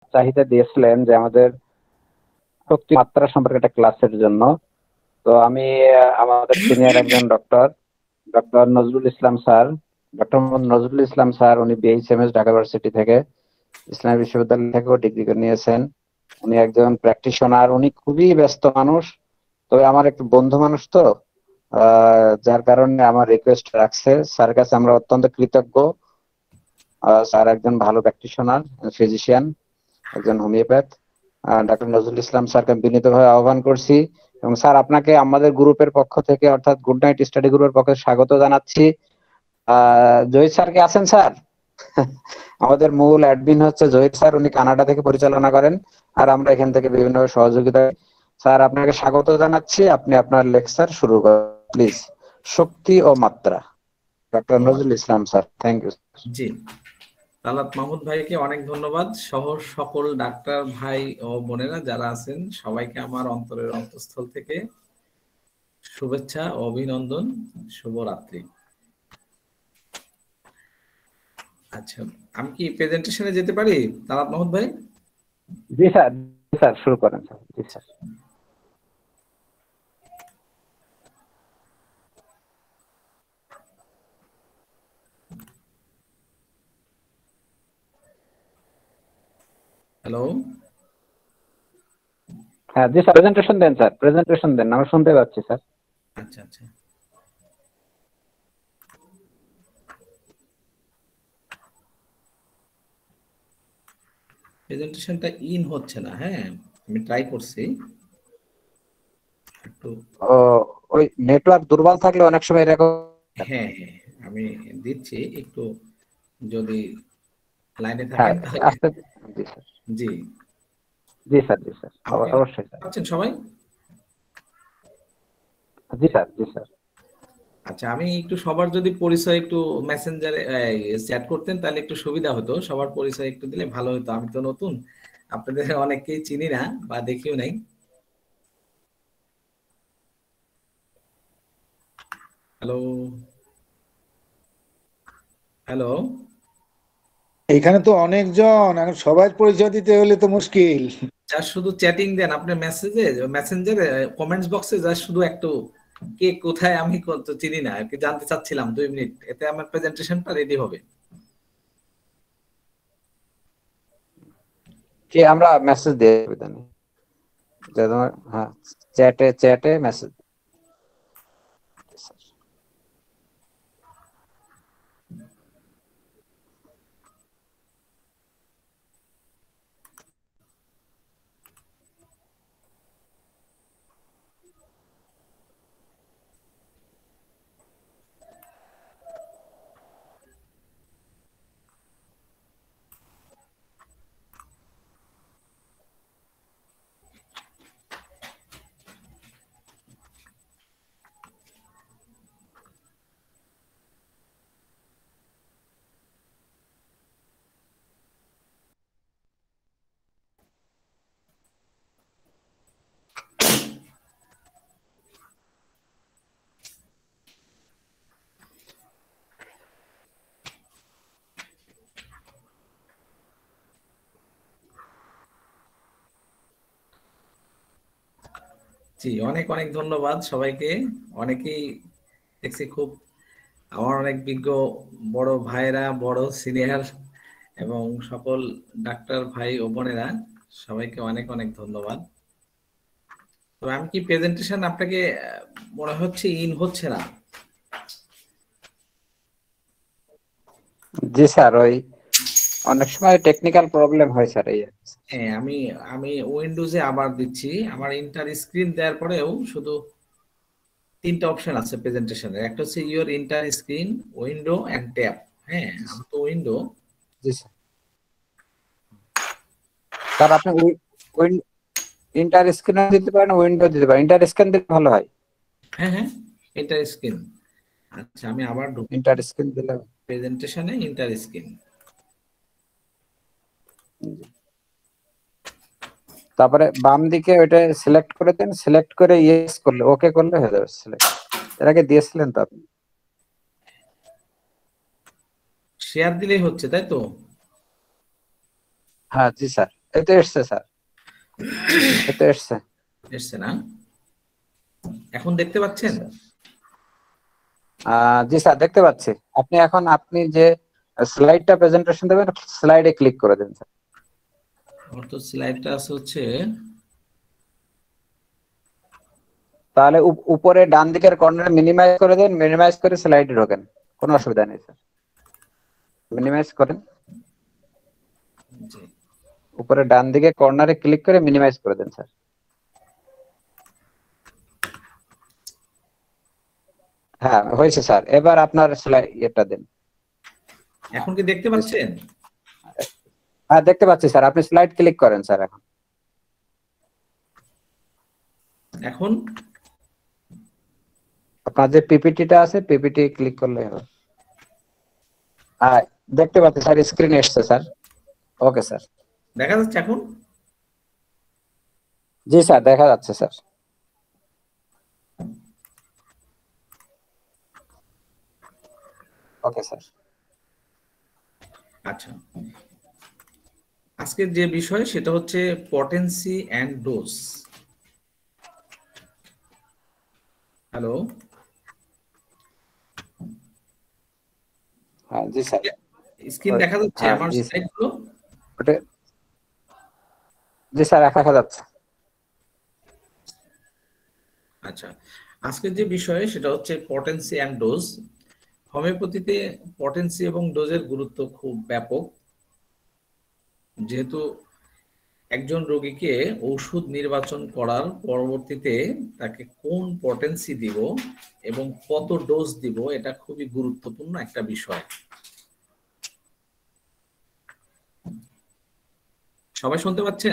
চাহিদা দিয়েছিলেন যে আমাদের শক্তি মাত্রা সম্পর্কে একটা ক্লাসের জন্য। তো আমি আমাদের সিনিয়র একজন doctor Nazrul Islam sir, doctor Mohammad Nazrul Islam sir, উনি বিএইচএমএস ঢাকা ইউনিভার্সিটি থেকে, ইসলামী বিশ্ববিদ্যালয় থেকেও ডিগ্রি নিয়েছেন। উনি একজন প্র্যাকটিশনার, উনি খুবই ব্যস্ত মানুষ, তবে আমার একটু বন্ধু মানুষ তো, যার কারণে আমার রিকোয়েস্ট রাখছে। স্যারের কাছে আমরা অত্যন্ত কৃতজ্ঞ। স্যার একজন ভালো প্র্যাকটিশনার, ফিজিশিয়ান, একজন হোমিওপ্যাথ। ডক্টর নজরুল ইসলাম স্যারকে বিনীতভাবে আহ্বান করছি, এবং স্যার আপনাকে আমাদের গ্রুপের পক্ষ থেকে অর্থাৎ গুড নাইট স্টাডি গ্রুপের পক্ষে স্বাগত জানাচ্ছি। জহির স্যার কে আছেন স্যার? আমাদের মূল অ্যাডমিন হচ্ছে জহির স্যার, উনি কানাডা থেকে পরিচালনা করেন, আর আমরা এখান থেকে বিভিন্ন সহযোগিতা। স্যার আপনাকে স্বাগত জানাচ্ছি, আপনি আপনার লেকচার শুরু করুন প্লিজ। শক্তি ও মাত্রা, doctor Nazrul Islam sir. Thank you. জি, তালাত মাহমুদ ভাইকে অনেক ধন্যবাদ সহ সকল ডাক্তার ভাই ও বোনেরা যারা আছেন সবাইকে আমার অন্তরের অন্তঃস্থল থেকে শুভেচ্ছা ও অভিনন্দন, শুভরাত্রি। আচ্ছা, আমি কি প্রেজেন্টেশনে যেতে পারি তালাত মাহমুদ ভাই? জি স্যার, স্যার শুরু করেন স্যার। জি স্যার। হ্যালো, হ্যাঁ জি স্যার, প্রেজেন্টেশন দেন স্যার, প্রেজেন্টেশন দেন, আমরা শুনতে পাচ্ছি স্যার। আচ্ছা আচ্ছা, প্রেজেন্টেশনটা ইন হচ্ছে না। হ্যাঁ, আমি ট্রাই করছি একটু। ও, ওই নেটওয়ার্ক দুর্বল থাকলে অনেক সময় এরকম। হ্যাঁ হ্যাঁ, আমি দিচ্ছি একটু, যদি লাইনে হ্যাঁ থাকেন তাহলে। আস্তে। জি স্যার। জি, জি স্যার, জি স্যার, আমাকে অবশ্যই স্যার। পাচ্ছেন সবাই? জি স্যার, জি স্যার। আচ্ছা, আমি একটু সবার যদি পরিচয় একটু মেসেঞ্জারে চ্যাট করতেন তাহলে একটু সুবিধা হতো। সবার পরিচয় একটু দিলে ভালো হতো। আমি তো নতুন, আপনাদের অনেককেই চিনি না বা দেখিও নাই। হ্যালো, হ্যালো, এখানে তো অনেকজন, এখন সবাই পরিচয় দিতে হলে তো মুশকিল। যা শুধু চ্যাটিং দেন আপনার মেসেজে, মেসেঞ্জারে কমেন্টস বক্সে, যা শুধু একটু কে কোথায়, আমি তো চিনি না আর কি, জানতে চাচ্ছিলাম 2 মিনিট, এতে আমার প্রেজেন্টেশনটা রেডি হবে। কি আমরা মেসেজ দিয়ে সুবিধা নেই, হ্যাঁ, চ্যাটে চ্যাটে মেসেজ। জি, অনেক অনেক ধন্যবাদ সবাইকে। অনেকেই দেখছি খুব, আমার অনেক বিজ্ঞ বড় ভাইরা, বড় সিনিয়র এবং সকল ডাক্তার ভাই ও বোনেরা, সবাইকে অনেক অনেক ধন্যবাদ। তো আমি কি প্রেজেন্টেশন আপনাকে মনে হচ্ছে ইন হচ্ছে না? জি স্যার, ওই অনেক সময় টেকনিক্যাল প্রবলেম হয় স্যার, এই। হ্যাঁ, আমি আমি উইন্ডোজে আবার দিচ্ছি। আমার ইন্টার স্ক্রিন দেওয়ার পরেও শুধু 3টা অপশন আছে প্রেজেন্টেশনের। একটা হচ্ছে your entire screen, window and tab. হ্যাঁ, আমি তো উইন্ডো। জি স্যার। স্যার আপনি ইন্টার স্ক্রিন দিতে পারেন, উইন্ডো দিতে পারেন, ইন্টার স্ক্রিন দিলে ভালো হয়। হ্যাঁ হ্যাঁ, ইন্টার স্ক্রিন। আচ্ছা, আমি আবার ঢুকি ইন্টার স্ক্রিন দিলে। প্রেজেন্টেশনে, ইন্টার স্ক্রিন। তারপরে বাম দিকে ওইটা সিলেক্ট করে দেন, সিলেক্ট করে ইয়েস করলে, ওকে করলে হয়ে যাবে সিলেক্ট। এর আগে দিয়েছিলেন তো আপনি? শেয়ার দিলেই হচ্ছে, তাই তো? হ্যাঁ জি স্যার। এতে এসছে স্যার, এতে এসছে। এসছে না? এখন দেখতে পাচ্ছেন? জি স্যার, দেখতে পাচ্ছি। আপনি যে স্লাইডটা প্রেজেন্টেশন দেবেন, স্লাইডে ক্লিক করে দেন স্যার। আমার তো স্লাইডটা আছে হচ্ছে, তাহলে উপরে ডান দিকের কর্নারে মিনিমাইজ করে দেন, মিনিমাইজ করে স্লাইডে ঢোকেন, কোনো অসুবিধা নেই স্যার। মিনিমাইজ করেন, জি। উপরে ডান দিকে কর্নারে ক্লিক করে মিনিমাইজ করে দেন স্যার। হ্যাঁ হয়েছে স্যার, এবার আপনার স্লাইড এটা দেন। এখন কি দেখতে পাচ্ছেন? হ্যাঁ দেখতে পাচ্ছি স্যার, আপনি স্লাইড ক্লিক করেন স্যার। এখন আপনার যে পিপিটিটা আছে, পিপিটি ক্লিক করলে হবে। হ্যাঁ দেখতে পাচ্ছি স্যার, স্ক্রিনে এসছে স্যার। Okay sir. দেখা যাচ্ছে এখন? জি স্যার, দেখা যাচ্ছে স্যার। Okay sir. আচ্ছা, আজকের যে বিষয় সেটা হচ্ছে পটেন্সি অ্যান্ড ডোজ। হ্যালো, হ্যাঁ জি স্যার। স্ক্রিন দেখা যাচ্ছে হ্যাঁ আমার জি স্যার, স্লাইডগুলো? জি স্যার দেখা যাচ্ছে। আচ্ছা, আজকের যে বিষয় সেটা হচ্ছে পটেন্সি অ্যান্ড ডোজ। হোমিওপ্যাথিতে পটেন্সি এবং ডোজের গুরুত্ব খুব ব্যাপক, যেহেতু একজন রোগীকে ওষুধ নির্বাচন করার পরবর্তীতে তাকে কোন পটেন্সি দিব এবং কত ডোজ দিব, এটা খুবই গুরুত্বপূর্ণ একটা বিষয়। সবাই শুনতে পাচ্ছেন?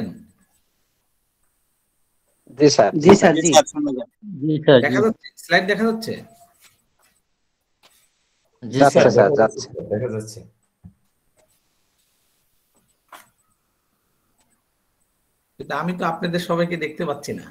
জি স্যার। জি স্যার, জি জি স্যার, দেখা যাচ্ছে? স্লাইড দেখা যাচ্ছে? জি যাচ্ছে স্যার। স্যার, যাচ্ছে। দেখা যাচ্ছে। কিন্তু আমি তো আপনাদের সবাইকে দেখতে পাচ্ছি না।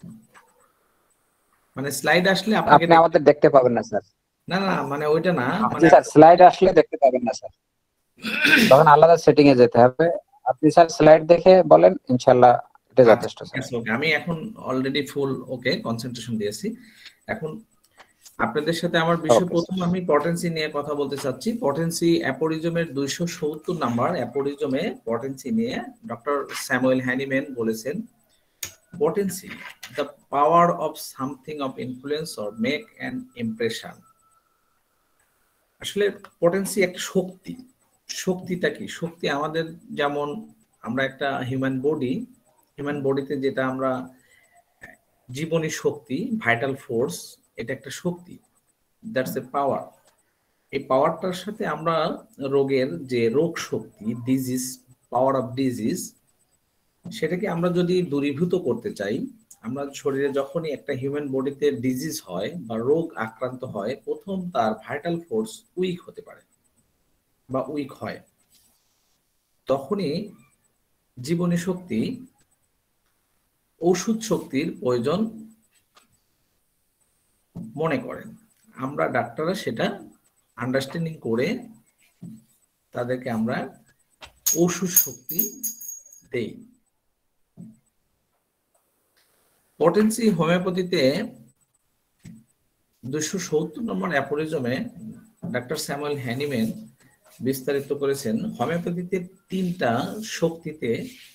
মানে স্লাইড আসলে আপনাকে আপনি আমাদের দেখতে পাবেন না স্যার। না না, মানে ওইটা না, জি মানে স্যার, স্লাইড আসলে দেখতে পাবেন না স্যার, তখন আলাদা সেটিং এ যেতে হবে। আপনি স্যার স্লাইড দেখে বলেন, ইনশাআল্লাহ এটা আচ্ছা, যথেষ্ট ঠিক স্যার। আছে, ওকে। আমি এখন অলরেডি ফুল ওকে কনসেন্ট্রেশন দিয়েছি। এখন আপনাদের সাথে আমার বিষয়, ওকে প্রথম স্যার। আমি পটেন্সি নিয়ে কথা বলতে চাচ্ছি। পটেন্সি অ্যাপোরিজমের 270 নাম্বার অ্যাপোরিজমে পটেন্সি নিয়ে ডক্টর স্যামুয়েল হ্যানিম্যান বলেছেন, potency, the power of something of influence or make an impression. আসলে পটেন্সি একটা শক্তি। শক্তিটা কি? শক্তি আমাদের, যেমন আমরা একটা হিউম্যান বডিতে যেটা আমরা জীবনী শক্তি, ভাইটাল ফোর্স, এটা একটা শক্তি, দ্যাটস এ পাওয়ার। এই পাওয়ারটার সাথে আমরা রোগের যে রোগ শক্তি, ডিজিজ, পাওয়ার অফ ডিজিজ, সেটাকে আমরা যদি দূরীভূত করতে চাই, আমরা শরীরে যখনই একটা হিউম্যান বডিতে ডিজিজ হয় বা রোগ আক্রান্ত হয়, প্রথম তার ভাইটাল ফোর্স উইক হতে পারে বা উইক হয়। তখনই জীবনী শক্তি, ঔষধ শক্তির প্রয়োজন মনে করেন। আমরা ডাক্তাররা সেটা আন্ডারস্ট্যান্ডিং করে তাদেরকে আমরা ঔষধ শক্তি দেই। পটেন্সি হোমিওপ্যাথিতে 270 নম্বর অ্যাপোরিজমে ডক্টর স্যামুয়েল হ্যানিম্যান বিস্তারিত করেছেন, হোমিওপ্যাথিতে 3টা শক্তিতে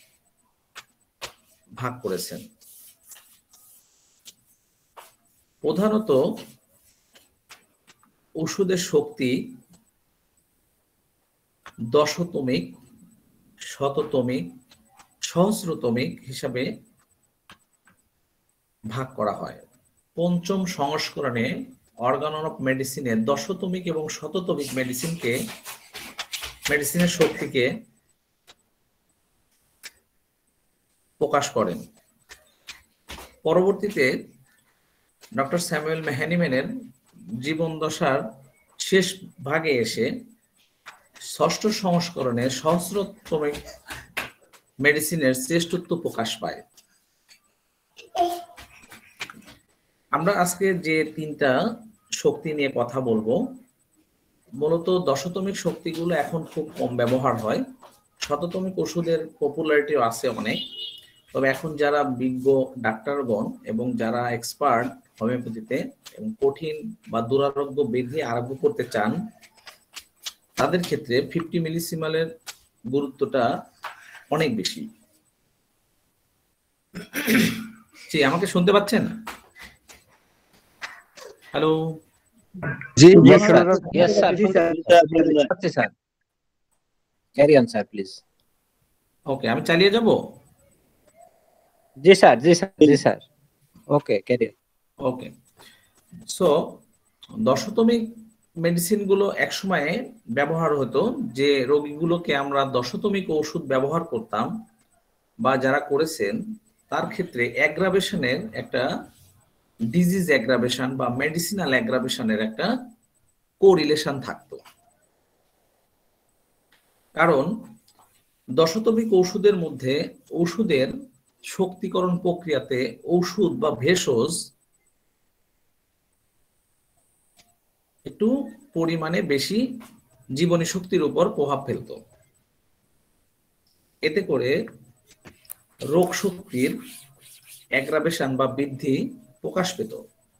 ভাগ করেছেন। প্রধানত ওষুধের শক্তি দশতমিক, শততমিক, সহস্রতমিক হিসাবে ভাগ করা হয়। পঞ্চম সংস্করণে অর্গান অফ মেডিসিনের দশতমিক এবং শততমিক মেডিসিনের শক্তিকে প্রকাশ করেন। পরবর্তীতে ডক্টর স্যামুয়েল হ্যানিম্যানের জীবনদশার শেষ ভাগে এসে ষষ্ঠ সংস্করণে সহস্রতমিক মেডিসিনের শ্রেষ্ঠত্ব প্রকাশ পায়। আমরা আজকে যে 3টা শক্তি নিয়ে কথা বলবো, মূলত দশতমিক শক্তিগুলো এখন খুব কম ব্যবহার হয় শততমিক ওষুধের পপুলারিটি আছে অনেক, তবে এখন যারা বিজ্ঞ ডাক্তারগণ এবং যারা এক্সপার্ট হোমিওপ্যাথিতে এবং কঠিন বা দুরারোগ্য বৃদ্ধি আরোগ্য করতে চান, তাদের ক্ষেত্রে 50 মিলিসিমালের গুরুত্বটা অনেক বেশি। জি, আমাকে শুনতে পাচ্ছেন? হ্যালো। জি Yes, sir. Yes, sir. Sir. Carry on, sir, please. Okay, আমি চালিয়ে যাব। Yes, sir. Yes, sir. Yes, sir. Okay, carry on. Okay, so দশতমিক মেডিসিন গুলো একসময়ে ব্যবহার হতো, যে রোগীগুলোকে আমরা দশতমিক ওষুধ ব্যবহার করতাম বা যারা করেছেন তার ক্ষেত্রে অ্যাগ্রাভেশনের একটা ডিজিজ অ্যাগ্রাভেশন বা মেডিসিনাল অ্যাগ্রাভেশনের একটা কোরিলেশন থাকতো। কারণ দশতমিক ওষুধের মধ্যে ওষুধের শক্তিকরণ প্রক্রিয়াতে ওষুধ বা ভেষজ একটু পরিমাণে বেশি জীবনী শক্তির উপর প্রভাব ফেলত। এতে করে রোগ শক্তির অ্যাগ্রাভেশন বা বৃদ্ধি প্রকাশ পেত।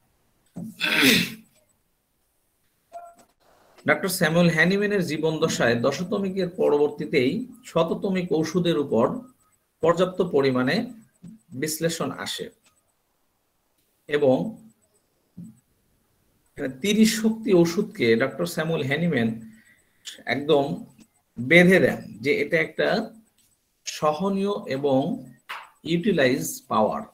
ডক্টর স্যামুয়েল হ্যানিম্যানের জীবন দশায় দশতমিকের পরবর্তীতেই শততমিক ওষুধের উপর পর্যাপ্ত পরিমাণে বিশ্লেষণ আসে এবং 30 শক্তি ওষুধকে ডক্টর স্যামুয়েল হ্যানিম্যান একদম বেঁধে দেন যে এটা একটা সহনীয় এবং ইউটিলাইজ পাওয়ার।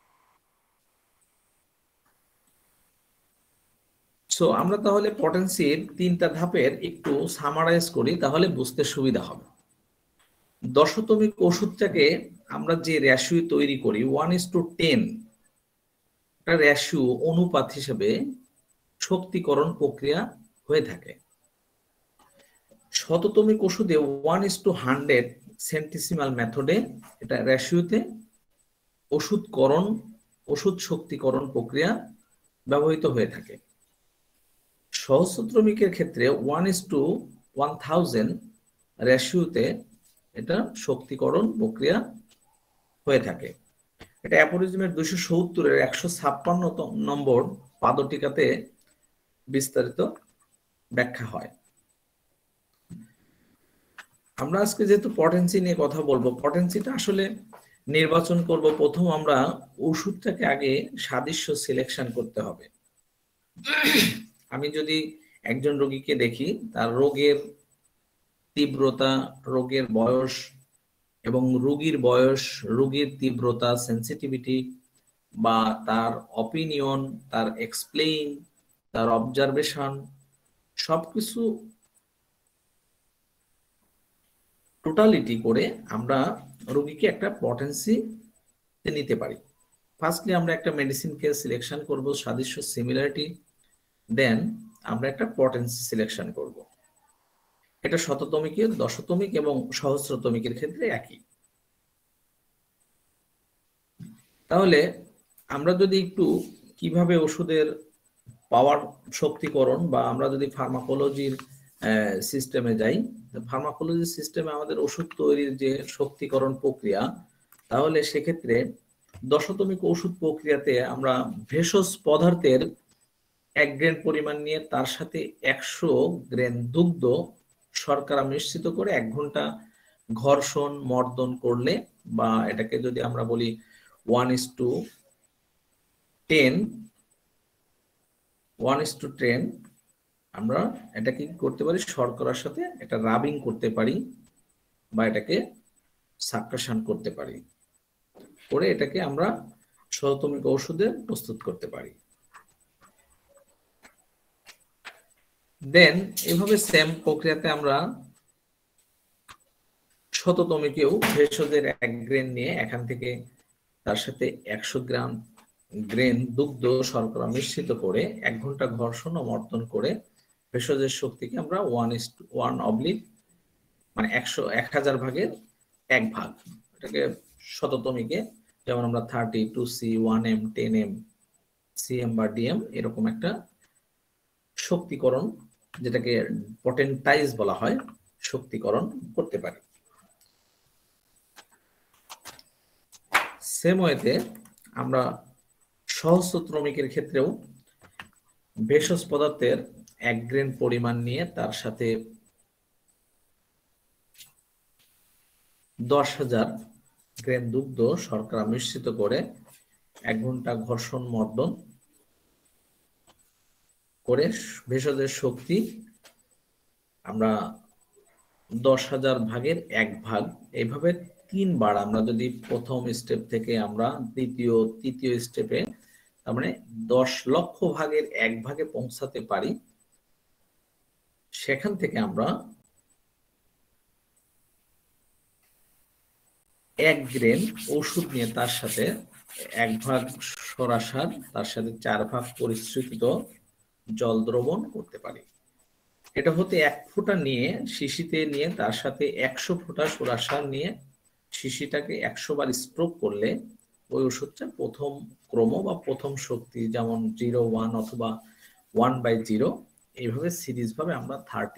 সো আমরা তাহলে পটেন্সির 3টা ধাপের একটু সামারাইজ করি, তাহলে বুঝতে সুবিধা হবে। দশতমিক ওষুধটাকে আমরা যে রেশিও তৈরি করি 1:10, একটা রেশিও অনুপাত হিসেবে শক্তিকরণ প্রক্রিয়া হয়ে থাকে। শততমিক ওষুধে 1:100 সেন্টিসিমাল মেথডে এটা রেশিওতে ওষুধ শক্তিকরণ প্রক্রিয়া ব্যবহৃত হয়ে থাকে। সহস্রতমিকের ক্ষেত্রে 1:1000 রেশিওতে এটা শক্তিকরণ প্রক্রিয়া হয়ে থাকে। এটা অ্যাপোরিজমের 270-এর 156 নম্বর পাদটিকাতে বিস্তারিত ব্যাখ্যা হয়। আমরা আজকে যেহেতু পটেন্সি নিয়ে কথা বলবো, পটেন্সিটা আসলে নির্বাচন করব, প্রথম আমরা ওষুধটাকে আগে সাদৃশ্য সিলেকশন করতে হবে। আমি যদি একজন রোগীকে দেখি, তার রোগের তীব্রতা, রোগের বয়স এবং রোগীর বয়স, রোগীর তীব্রতা, সেন্সিটিভিটি বা তার অপিনিয়ন, তার এক্সপ্লেইন, তার অবজারভেশন, সবকিছু টোটালিটি করে আমরা রোগীকে একটা পটেন্সি নিতে পারি। ফার্স্টলি আমরা একটা মেডিসিনকে সিলেকশন করব সাদৃশ্য সিমিলারিটি, দেন আমরা একটা পটেন্সি সিলেকশন করব। এটা শততমিকের, দশতমিক এবং সহস্রতমিকের ক্ষেত্রে একই। তাহলে আমরা যদি একটু কিভাবে ওষুধের পাওয়ার শক্তিকরণ বা আমরা যদি ফার্মাকোলজির সিস্টেমে যাই, ফার্মাকোলজি সিস্টেমে আমাদের ওষুধ তৈরির যে শক্তিকরণ প্রক্রিয়া, তাহলে সেক্ষেত্রে দশতমিক ওষুধ প্রক্রিয়াতে আমরা ভেষজ পদার্থের 1 গ্রেন পরিমাণ নিয়ে তার সাথে 100 গ্রেন দুগ্ধ শর্করা মিশ্রিত করে 1 ঘন্টা ঘর্ষণ মর্দন করলে, বা এটাকে যদি আমরা বলি 1:10 আমরা এটাকে করতে পারি শর্করার সাথে এটা রাবিং করতে পারি বা এটাকে সাবট্রাকশন করতে পারি, করে এটাকে আমরা শততমিক ঔষধে প্রস্তুত করতে পারি। দেন এভাবে সেম প্রক্রিয়াতে আমরা শততমিকেও ভেষজের 1 গ্রেন নিয়ে এখান থেকে তার সাথে 100 গ্রেন দুগ্ধ শর্করা মিশ্রিত করে 1 ঘন্টা ঘর্ষণ ও মর্দন করে ভেষজের শক্তিকে আমরা 1:1 মানে 1000 ভাগের 1 ভাগ, এটাকে শততমিকে যেমন আমরা 30, 2C, 1M, 10M, CM বা DM এরকম একটা শক্তিকরণ, যেটাকে পটেন্টাইজ বলা হয়, শক্তিকরণ করতে পারি। সেম ওয়েতে আমরা সহস্রশ্রমিকের ক্ষেত্রেও ভেষজ পদার্থের 1 গ্রেন পরিমাণ নিয়ে তার সাথে 10,000 গ্রাম দুগ্ধ শর্করা মিশ্রিত করে 1 ঘন্টা ঘর্ষণ মর্দন করে ভেষজের শক্তি আমরা 10,000 ভাগের 1 ভাগ, এইভাবে 3 বার আমরা যদি প্রথম স্টেপ থেকে আমরা দ্বিতীয় তৃতীয় স্টেপে তার মানে 10 লক্ষ ভাগের 1 ভাগে পৌঁছাতে পারি, সেখান থেকে আমরা 1 গ্রেন ওষুধ নিয়ে তার সাথে 1 ভাগ সরাসার, তার সাথে 4 ভাগ পরিশ্রুত জল দ্রবণ করতে পারি। এটা হতে 1 ফোঁটা নিয়ে শিশিতে নিয়ে তার সাথে 100 ফোঁটা সরাসার নিয়ে শিশিটাকে 100 বার স্ট্রোক করলে ওই ওষুধটা প্রথম ক্রম বা প্রথম শক্তি, যেমন 0-1 অথবা 1/0, এইভাবে সিরিজ ভাবে আমরা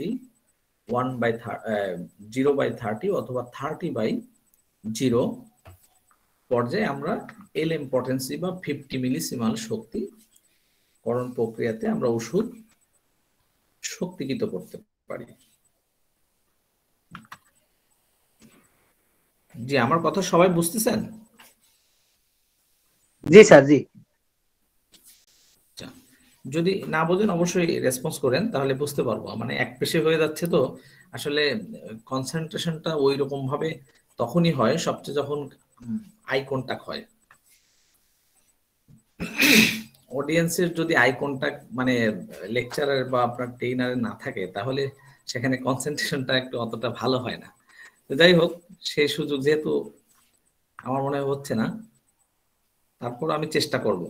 0/30 অথবা 30/0 পর্যায়ে আমরা এলএম পটেন্সি বা 50 মিলিসিমাল শক্তি করণ প্রক্রিয়াতে আমরা ওষুধ শক্তিকৃত করতে পারি। জি, আমার কথা সবাই বুঝতেছেন? জি স্যার, জি। যদি না বোঝেন অবশ্যই রেসপন্স করেন, তাহলে বুঝতে পারবো। মানে এক পেশে হয়ে যাচ্ছে তো আসলে কনসেন্ট্রেশনটা ওই রকম ভাবে তখনই হয় সবচেয়ে যখন আই কন্টাক্ট হয়। অডিয়েন্সের যদি আই কন্টাক্ট মানে লেকচারার বা আপনার ট্রেনারের না থাকে তাহলে সেখানে কনসেন্ট্রেশনটা একটু অতটা ভালো হয় না। তো যাই হোক, সেই সুযোগ যেহেতু আমার মনে হচ্ছে না, তারপর আমি চেষ্টা করব।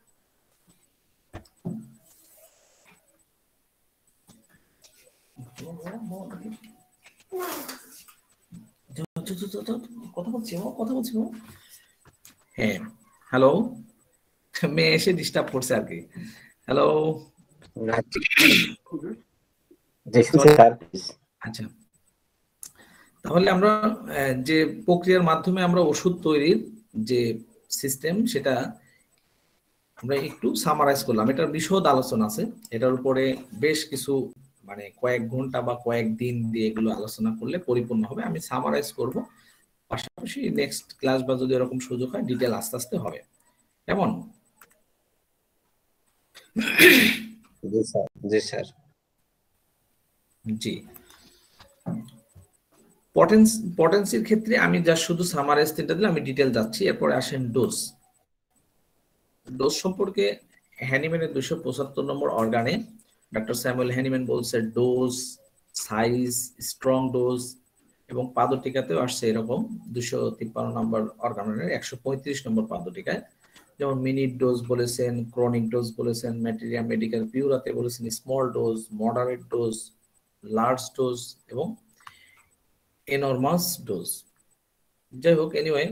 কথা বলছি। হ্যাঁ, হ্যালো, মেয়ে এসে ডিস্টার্ব করছে আর কি। হ্যালো। আচ্ছা, তাহলে আমরা যে প্রক্রিয়ার মাধ্যমে আমরা ওষুধ তৈরির যে সিস্টেম সেটা আমরা একটু সামারাইজ করলাম। এটার বিশদ আলোচনা আছে, এটার উপরে বেশ কিছু মানে কয়েক ঘন্টা বা কয়েক দিন দিয়ে এগুলো আলোচনা করলে পরিপূর্ণ হবে। আমি সামারাইজ করব, পাশাপাশি নেক্সট ক্লাস বা যদি এরকম সুযোগ হয় ডিটেল আস্তে আস্তে হবে। কেমন? জি স্যার, জি স্যার। জি, পটেন্সির ক্ষেত্রে আমি যা শুধু সামারাইজ তিনটা দিলাম, আমি ডিটেল যাচ্ছি। এরপরে আসেন ডোজ। ডোজ সম্পর্কে হ্যানিম্যানের 275 নম্বর অর্গানে ডক্টর স্যামুয়েল হ্যানিম্যান বলছে ডোজ, সাইজ, স্ট্রং ডোজ, এবং পাদটিকাতেও আসছে এরকম 253 নম্বর অর্গানের 135 নম্বর পাদটিকায়, যেমন মিনিট ডোজ বলেছেন, ক্রনিক ডোজ বলেছেন, ম্যাটেরিয়া মেডিকেল পিউরাতে বলেছেন small dose, moderate dose, large dose এবং এনরমাস ডোজ। যাই হোক, এনিওয়ে,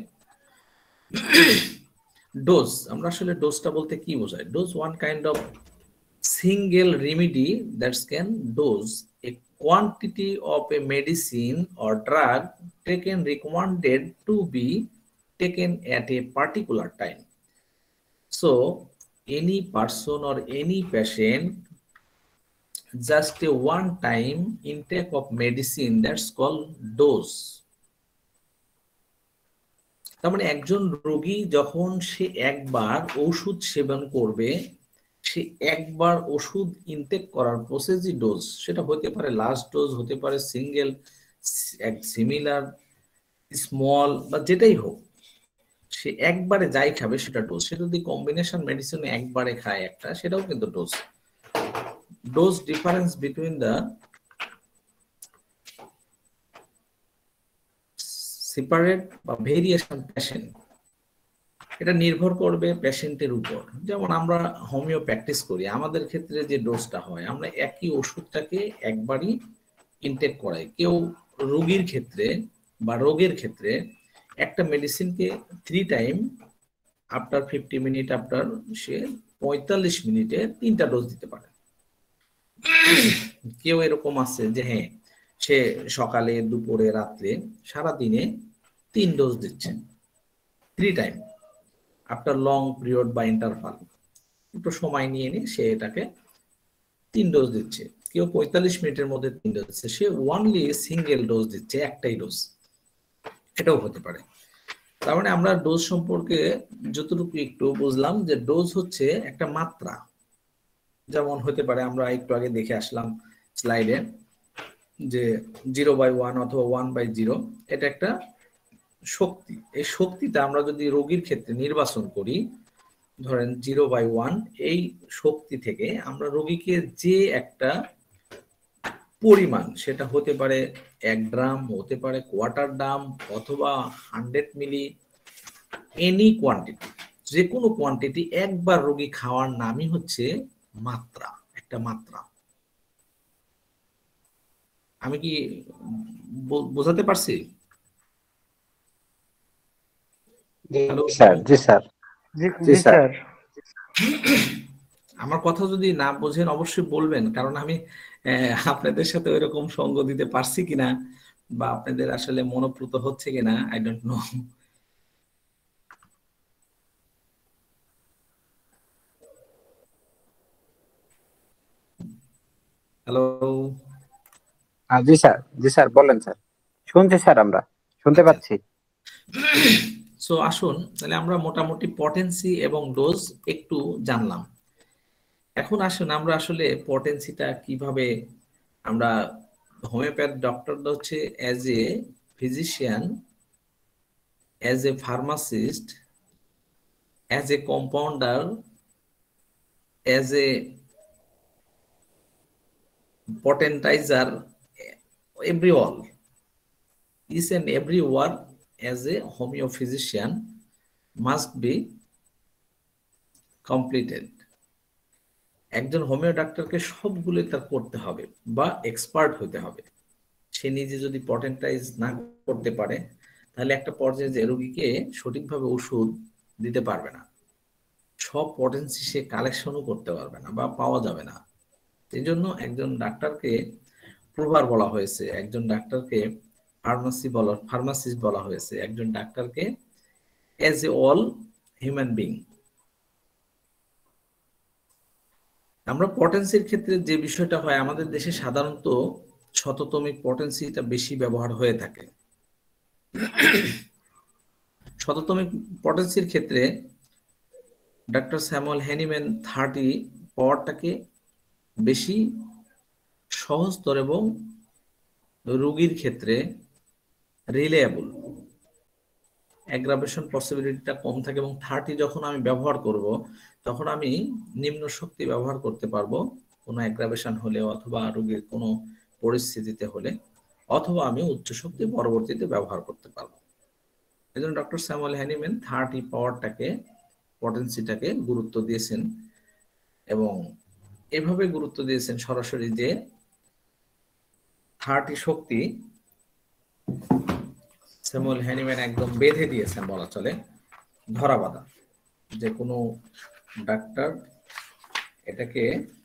ডোজ, আমরা আসলে ডোজটা বলতে কি বোঝায়? Dose one kind of single remedy that can dose a quantity of a medicine or drug taken recommended to be taken at a particular time. So any person or any patient just a one time intake of medicine, that's called dose. তার মানে একজন রোগী যখন সে একবার ওষুধ সেবন করবে, সে একবার ওষুধ ইনটেক করার প্রসেসই ডোজ। সেটা হতে পারে লার্জ ডোজ, হতে পারে সিঙ্গেল, সিমিলার, স্মল বা যেটাই হোক, সে একবারে যাই খাবে সেটা ডোজ। সে যদি কম্বিনেশন মেডিসিন একবারে খায় একটা, সেটাও কিন্তু dose. Dose difference between the separate বা ভেরিয়েশন পেশেন্ট, এটা নির্ভর করবে পেশেন্টের উপর। যেমন আমরা হোমিও প্র্যাকটিস করি, আমাদের ক্ষেত্রে যে ডোজটা হয়, আমরা একই ওষুধটাকে একবারই ইনটেক করাই। কেউ রোগীর ক্ষেত্রে বা রোগের ক্ষেত্রে একটা মেডিসিনকে 3 টাইম আফটার 50 মিনিট আফটার সে 45 মিনিটে 3টা ডোজ দিতে পারে। কেউ এরকম আছে যে হ্যাঁ, সে সকালে, দুপুরে, রাত্রে, সারাদিনে 3 ডোজ দিচ্ছে 3 টাইম। আফটার লং পিরিয়ড বা ইন্টারভাল, একটু সময় নিয়ে সে এটাকে 3 ডোজ দিচ্ছে, কেউ 45 মিনিটের মধ্যে 3 ডোজ দিচ্ছে, সে ওয়ানলি সিঙ্গেল ডোজ দিচ্ছে, একটাই ডোজ, এটাও হতে পারে। তার মানে আমরা ডোজ সম্পর্কে যতটুকু একটু বুঝলাম যে ডোজ হচ্ছে একটা মাত্রা, যেমন হতে পারে আমরা একটু আগে দেখে আসলাম স্লাইডে যে 0/1 অথবা 1/0, এটা একটা শক্তি। এই শক্তিটা আমরা যদি রোগীর ক্ষেত্রে নির্বাচন করি, ধরেন 0/1, এই শক্তি থেকে আমরা রোগীকে যে একটা পরিমাণ, সেটা হতে পারে 1 গ্রাম, হতে পারে কোয়ার্টার গ্রাম, অথবা 100 মিলি, এনি কোয়ান্টিটি, যে কোনো কোয়ান্টিটি একবার রোগী খাওয়ার নামই হচ্ছে মাত্রা, একটা মাত্রা। আমি কি বোঝাতে পারছি? হ্যালো স্যার, জি স্যার, জি স্যার। আমার কথা যদি না বোঝেন অবশ্যই বলবেন, কারণ আমি আপনাদের সাথে ওইরকম সঙ্গ দিতে পারছি কিনা বা আপনাদের আসলে মনোপ্রুত হচ্ছে কিনা, আই ডোন্ট নো। হ্যালো, জি স্যার, জি স্যার, বলেন স্যার, শুনছি স্যার, আমরা শুনতে পাচ্ছি। সো আসুন তাহলে আমরা মোটামুটি পটেন্সি এবং ডোজ একটু জানলাম। এখন আসুন আমরা আসলে পটেন্সিটা কিভাবে, আমরা হোমিওপ্যাথ ডক্টরটা হচ্ছে as a physician, as a pharmacist, as a compounder, as a potentizer, every all, each and every one as a homeophysician must be completed. একজন হোমিও ডাক্তারকে সবগুলো তার করতে হবে বা এক্সপার্ট হতে হবে। সে নিজে যদি পটেন্টাইজ না করতে পারে, তাহলে একটা পর্যায়ে যে রোগীকে সঠিকভাবে ওষুধ দিতে পারবে না, সব পটেন্সি সে কালেকশনও করতে পারবে না বা পাওয়া যাবে না। এই জন্য একজন ডাক্তারকে প্রভার বলা হয়েছে, একজন ডাক্তারকে ফার্মাসিস্ট বলা হয়েছে, একজন ডাক্তারকে as a all human being. আমরা পটেন্সির ক্ষেত্রে যে বিষয়টা হয়, আমাদের দেশে সাধারণত শততমিক পটেন্সিটা বেশি ব্যবহার হয়ে থাকে। শততমিক পটেন্সির ক্ষেত্রে ডক্টর স্যামুয়েল হ্যানিম্যান 30 পাওয়ারটাকে বেশি সহজতর এবং রোগীর ক্ষেত্রে রিলায়েবল, অ্যাগ্রাভেশন পসিবিলিটিটা কম থাকে, এবং 30 যখন আমি ব্যবহার করব তখন আমি নিম্ন শক্তি ব্যবহার করতে পারবো কোনো অ্যাগ্রাভেশন হলে, অথবা রোগীর কোনো পরিস্থিতিতে হলে, অথবা আমি উচ্চ শক্তি পরবর্তীতে ব্যবহার করতে পারবো। এই জন্য ডক্টর স্যামুয়েল হ্যানিম্যান 30 পাওয়ারটাকে, পটেন্সিটাকে গুরুত্ব দিয়েছেন, এবং এভাবে গুরুত্ব দিয়েছেন সরাসরি যে 30 শক্তি স্যামুয়েল হ্যানিম্যান একদম বেঁধে দিয়েছেন বলা চলে, ধরাবাঁধা, যে কোনো ডাক্তার এটাকে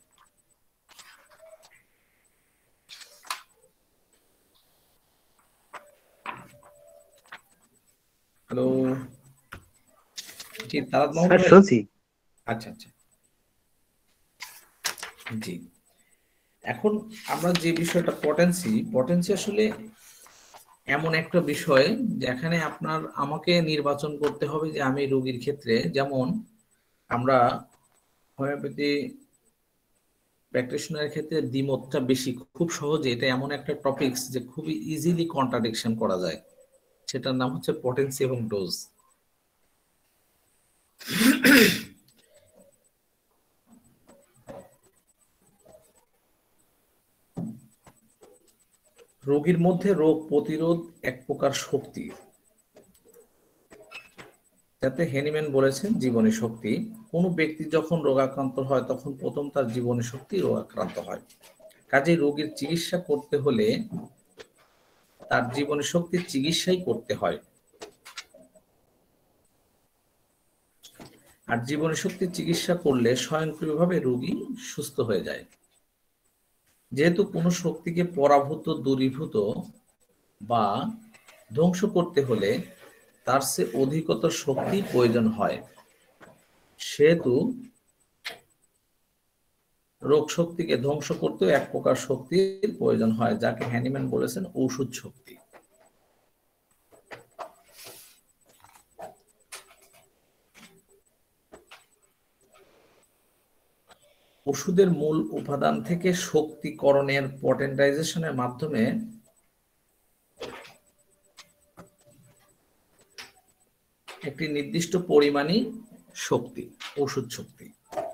হ্যালো জি তারাত মাহমুদ ভাই, শুনছি। আচ্ছা আচ্ছা, জি। এখন আমরা যে বিষয়টা পটেন্সি আসলে এমন একটা বিষয় যেখানে আমাকে নির্বাচন করতে হবে যে আমি রোগীর ক্ষেত্রে, যেমন আমরা হোমিওপ্যাথি প্র্যাকটিশনারের ক্ষেত্রে দ্বিমতটা বেশি, খুব সহজে, এটা এমন একটা টপিকস যে খুবই ইজিলি কন্ট্রাডিকশন করা যায়, সেটার নাম হচ্ছে পটেন্সি এবং ডোজ। রোগীর মধ্যে রোগ প্রতিরোধ এক প্রকার শক্তি, যাতে হ্যানিম্যান বলেছেন জীবনী শক্তি। কোনো ব্যক্তি যখন রোগাক্রান্ত হয় তখন প্রথম তার জীবনী শক্তি রোগাক্রান্ত হয়। কাজেই রোগীর চিকিৎসা করতে হলে তার জীবনী শক্তির চিকিৎসাই করতে হয়, আর জীবনী শক্তির চিকিৎসা করলে স্বয়ংক্রিয়ভাবে রোগী সুস্থ হয়ে যায়। যেহেতু কোনো শক্তিকে পরাভূত, দূরীভূত বা ধ্বংস করতে হলে তার চেয়ে অধিকতর শক্তি প্রয়োজন হয়। সেহেতু রোগ শক্তিকে ধ্বংস করতেও এক প্রকার শক্তির প্রয়োজন হয়, যাকে হ্যানিম্যান বলেছেন ঔষধ শক্তি। ওষুধের মূল উপাদান থেকে শক্তিকরণের পটেন্টাইজেশনের মাধ্যমে একটি নির্দিষ্ট পরিমাণই শক্তি, ওষুধ শক্তি।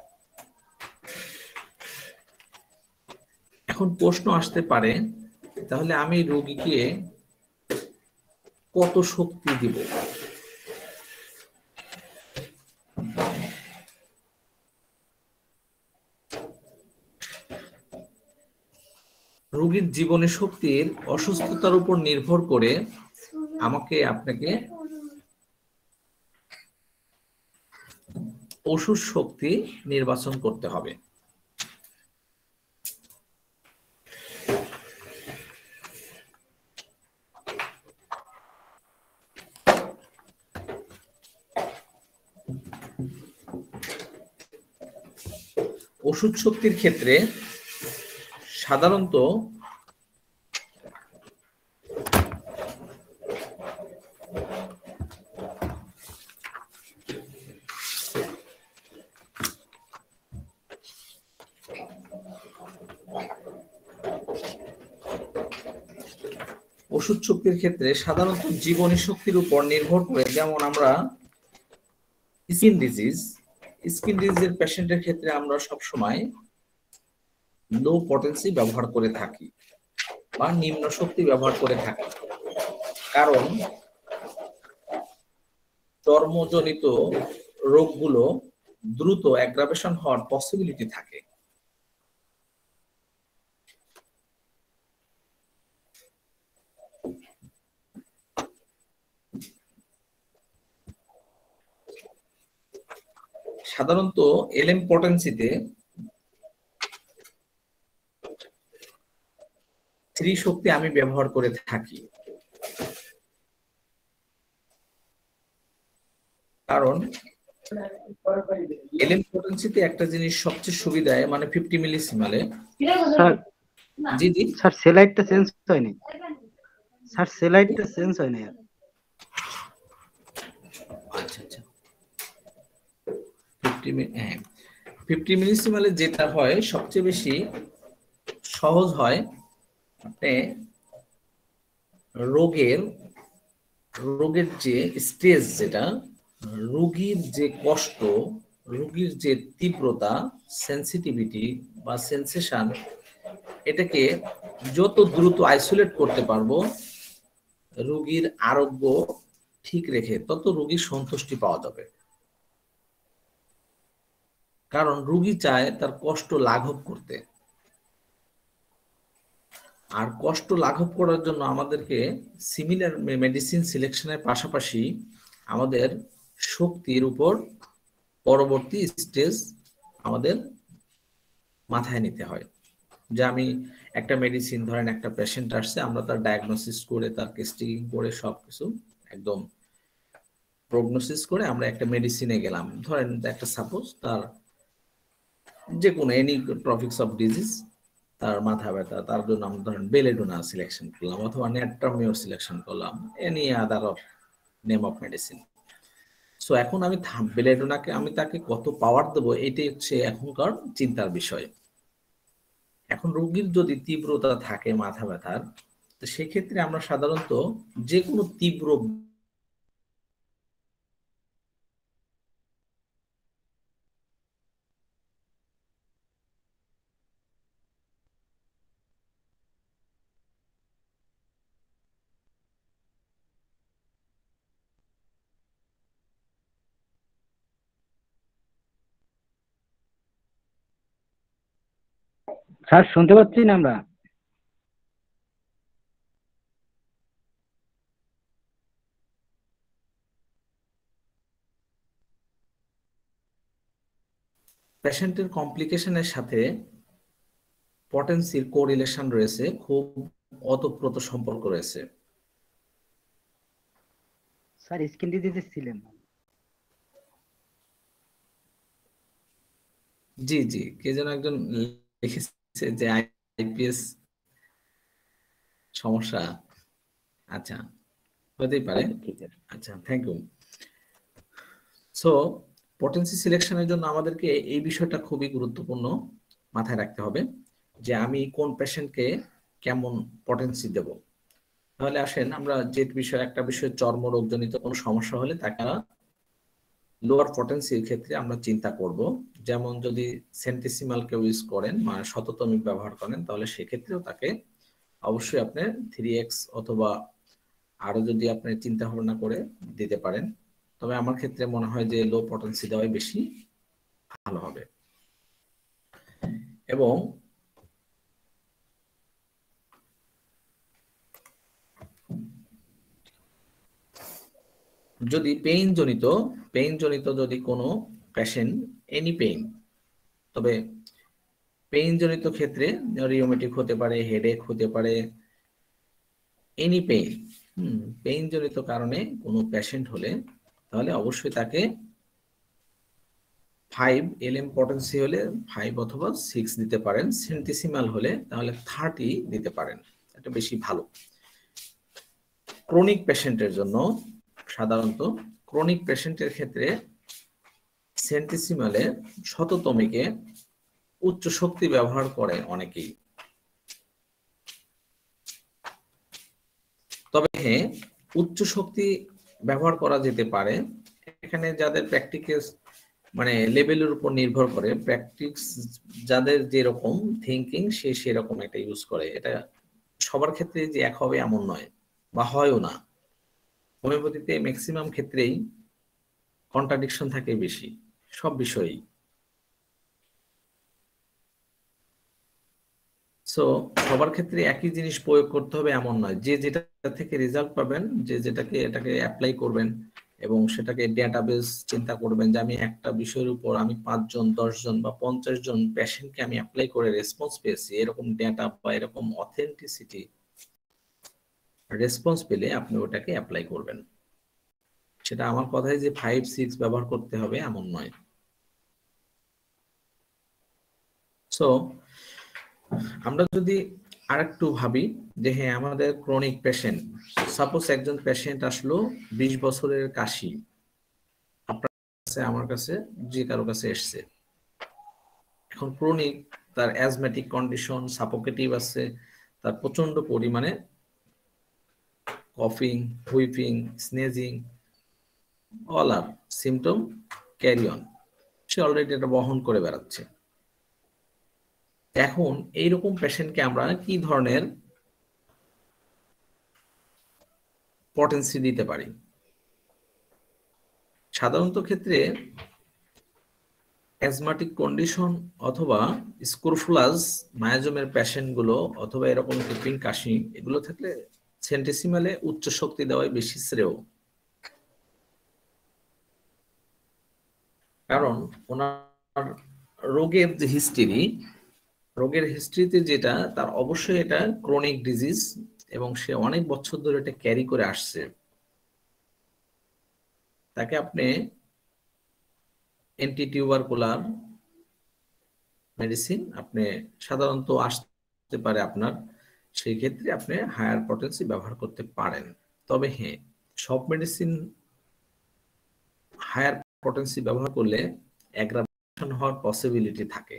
এখন প্রশ্ন আসতে পারে, তাহলে আমি রোগীকে কত শক্তি দিব? রোগীর জীবনী শক্তির অসুস্থতার উপর নির্ভর করে আপনাকে ওষুধ শক্তি নির্বাচন করতে হবে। ওষুধ শক্তির ক্ষেত্রে সাধারণত জীবনী শক্তির উপর নির্ভর করে, যেমন আমরা স্কিন ডিজিজের পেশেন্টের ক্ষেত্রে আমরা সবসময় লো পটেন্সি ব্যবহার করে থাকি বা নিম্ন শক্তি ব্যবহার করে থাকি, কারণ চর্মজনিত রোগগুলো দ্রুত অ্যাগ্রাভেশন হওয়ার পসিবিলিটি থাকে। সাধারণত এলএম পটেন্সিতে 3 শক্তি আমি ব্যবহার করে থাকি, কারণ এলএম পটেন্সিতে একটা জিনিস সবচেয়ে সুবিধায়, মানে 50 মিলিসিমালে। স্যার জি জি স্যার, সেলাইটটা চেঞ্জ হয়নি স্যার, সেলাইটটা চেঞ্জ হয়নি। আচ্ছা আচ্ছা, 50 মিলিসিমালে যেটা হয় সবচেয়ে বেশি সহজ হয়, আপনি রোগের যে স্টেজ, যেটা রোগীর যে কষ্ট, রোগীর যে তীব্রতা, সেন্সিটিভিটি বা সেন্সেশন, এটাকে যত দ্রুত আইসোলেট করতে পারবো রোগীর আরোগ্য ঠিক রেখে, তত রোগীর সন্তুষ্টি পাওয়া যাবে। কারণ রোগী চায় তার কষ্ট লাঘব করতে, আর কষ্ট লাঘব করার জন্য আমাদেরকে সিমিলার মেডিসিন সিলেকশনের পাশাপাশি আমাদের শক্তির উপর পরবর্তী স্টেজ আমাদের মাথায় নিতে হয়। যে আমি একটা মেডিসিন, ধরেন একটা পেশেন্ট আসছে, আমরা তার ডায়াগনোসিস করে, তার টেস্টিং করে, সবকিছু একদম প্রগনোসিস করে আমরা একটা মেডিসিনে গেলাম। ধরেন একটা সাপোজ তার যে কোনো এনি টপিকস অফ ডিজিজ, তার মাথা ব্যথা, তার জন্য আমরা ধরেন বেলেডোনা সিলেকশন করলাম, অথবা নেট্রামিও সিলেকশন করলাম, any other of name of medicine. So এখন আমি বেলেডোনাকে আমি তাকে কত পাওয়ার দেবো, এটাই হচ্ছে এখনকার চিন্তার বিষয়। এখন রোগীর যদি তীব্রতা থাকে মাথা ব্যথার, তো সেক্ষেত্রে আমরা সাধারণত যে কোনো তীব্র স্যার, শুনতে পাচ্ছি না আমরা। পেশেন্টের কমপ্লিকেশনের সাথে পটেন্সির কোরিলেশন রয়েছে, খুব ওতপ্রোত সম্পর্ক রয়েছে। স্যার, স্কিন ডিজিজে ছিলেন। জি জি, কে যেন একজন লিখেছে যে আইপিএস সমস্যা। আচ্ছা, হতেই পারে। আচ্ছা ঠিক আছে। আচ্ছা, থ্যাংক ইউ। সো পটেন্সি সিলেকশনের জন্য আমাদেরকে এই বিষয়টা খুবই গুরুত্বপূর্ণ মাথায় রাখতে হবে যে আমি কোন পেশেন্টকে কেমন পটেন্সি দেব। তাহলে আসেন আমরা যে বিষয়, একটা বিষয় চর্মরোগজনিত কোনো সমস্যা হলে তাকে লোয়ার পটেন্সির ক্ষেত্রে আমরা চিন্তা করব। যেমন যদি সেন্টিসিমাল কেউ ইউজ করেন, মানে শততমিক ব্যবহার করেন, তাহলে সেক্ষেত্রেও তাকে অবশ্যই আপনি 3x অথবা আরো যদি আপনি চিন্তা ভাবনা করে দিতে পারেন। তবে আমার ক্ষেত্রে মনে হয় যে লো পটেন্সি দেওয়াই বেশি ভালো হবে। এবং যদি পেইন জনিত যদি কোনো পেশেন্ট এনি পেইন, তবে পেইন জনিত ক্ষেত্রে রিউমেটিক হতে পারে, হেডেক হতে পারে, এনি পেইন, পেইন জনিত কারণে কোনো পেশেন্ট হলে তাহলে অবশ্যই তাকে 5 LM পটেন্সি হলে 5 অথবা 6 দিতে পারেন। সেন্টিসিমাল হলে তাহলে 30 দিতে পারেন, এটা বেশি ভালো। ক্রনিক পেশেন্টের জন্য সাধারণত ক্রনিক পেশেন্টের ক্ষেত্রে সেন্টিসিমালে শততমিকে উচ্চ শক্তি ব্যবহার করে অনেকেই। তবে হ্যাঁ, উচ্চ শক্তি ব্যবহার করা যেতে পারে। এখানে যাদের প্র্যাকটিস মানে লেভেলের উপর নির্ভর করে, প্র্যাকটিস যাদের যেরকম থিঙ্কিং সে সেরকম একটা ইউজ করে। এটা সবার ক্ষেত্রে যে এক হবে এমন নয়, বা হয়ও না। হোমিওপ্যাথিতে ম্যাক্সিমাম ক্ষেত্রেই কন্ট্রাডিকশন থাকে বেশি সব বিষয়েই। সো সবার ক্ষেত্রে একই জিনিস প্রয়োগ করতে হবে এমন নয়। যে যেটা থেকে রেজাল্ট পাবেন, যে যেটাকে এটাকে অ্যাপ্লাই করবেন এবং সেটাকে ডেটাবেস চিন্তা করবেন যে আমি একটা বিষয়ের উপর আমি 5 জন 10 জন বা 50 জন পেশেন্টকে আমি অ্যাপ্লাই করে রেসপন্স পেয়েছি, এরকম ডেটা বা এরকম অথেন্টিসিটি রেসপন্স পেলে আপনি ওটাকে অ্যাপ্লাই করবেন। সেটা আমার কথায় যে 5-6 ব্যবহার করতে হবে এমন নয়। সো আমরা যদি আরেকটু ভাবি যে হ্যাঁ, আমাদের ক্রনিক পেশেন্ট, সাপোজ একজন পেশেন্ট আসলো 20 বছরের কাশি আপনার কাছে, আমার কাছে, যে কারো কাছে এসছে। এখন ক্রনিক, তার অ্যাজমেটিক কন্ডিশন, সাফোকেটিভ আছে, তার প্রচন্ড পরিমাণে কফিং, whooping, sneezing, all are symptom carry on, সে অলরেডি এটা বহন করে বেড়াচ্ছে। এখন এইরকম পেশেন্টকে আমরা কি ধরনের পটেন্সি দিতে পারি? সাধারণত ক্ষেত্রে অ্যাজমাটিক কন্ডিশন অথবা স্ক্রোফুলাস মায়াজমের পেশেন্ট গুলো অথবা এরকম টিপিং কাশি এগুলো থাকলে সেন্টিসিমালে উচ্চ শক্তি দেওয়াই বেশি শ্রেয়। কারণ ওনার রোগের যে রোগের হিস্ট্রিতে যেটা, তার অবশ্যই এটা ক্রনিক ডিজিজ এবং সে অনেক বছর ধরে এটা ক্যারি করে আসছে। তাকে আপনি অ্যান্টিটিউবারকুলার মেডিসিন আপনি সাধারণত আসতে পারে আপনার, সেই ক্ষেত্রে আপনি হায়ার পটেন্সি ব্যবহার করতে পারেন। তবে হ্যাঁ, সব মেডিসিন হায়ার পটেন্সি ব্যবহার করলে অ্যাগ্রাভেশন হওয়ার পসিবিলিটি থাকে।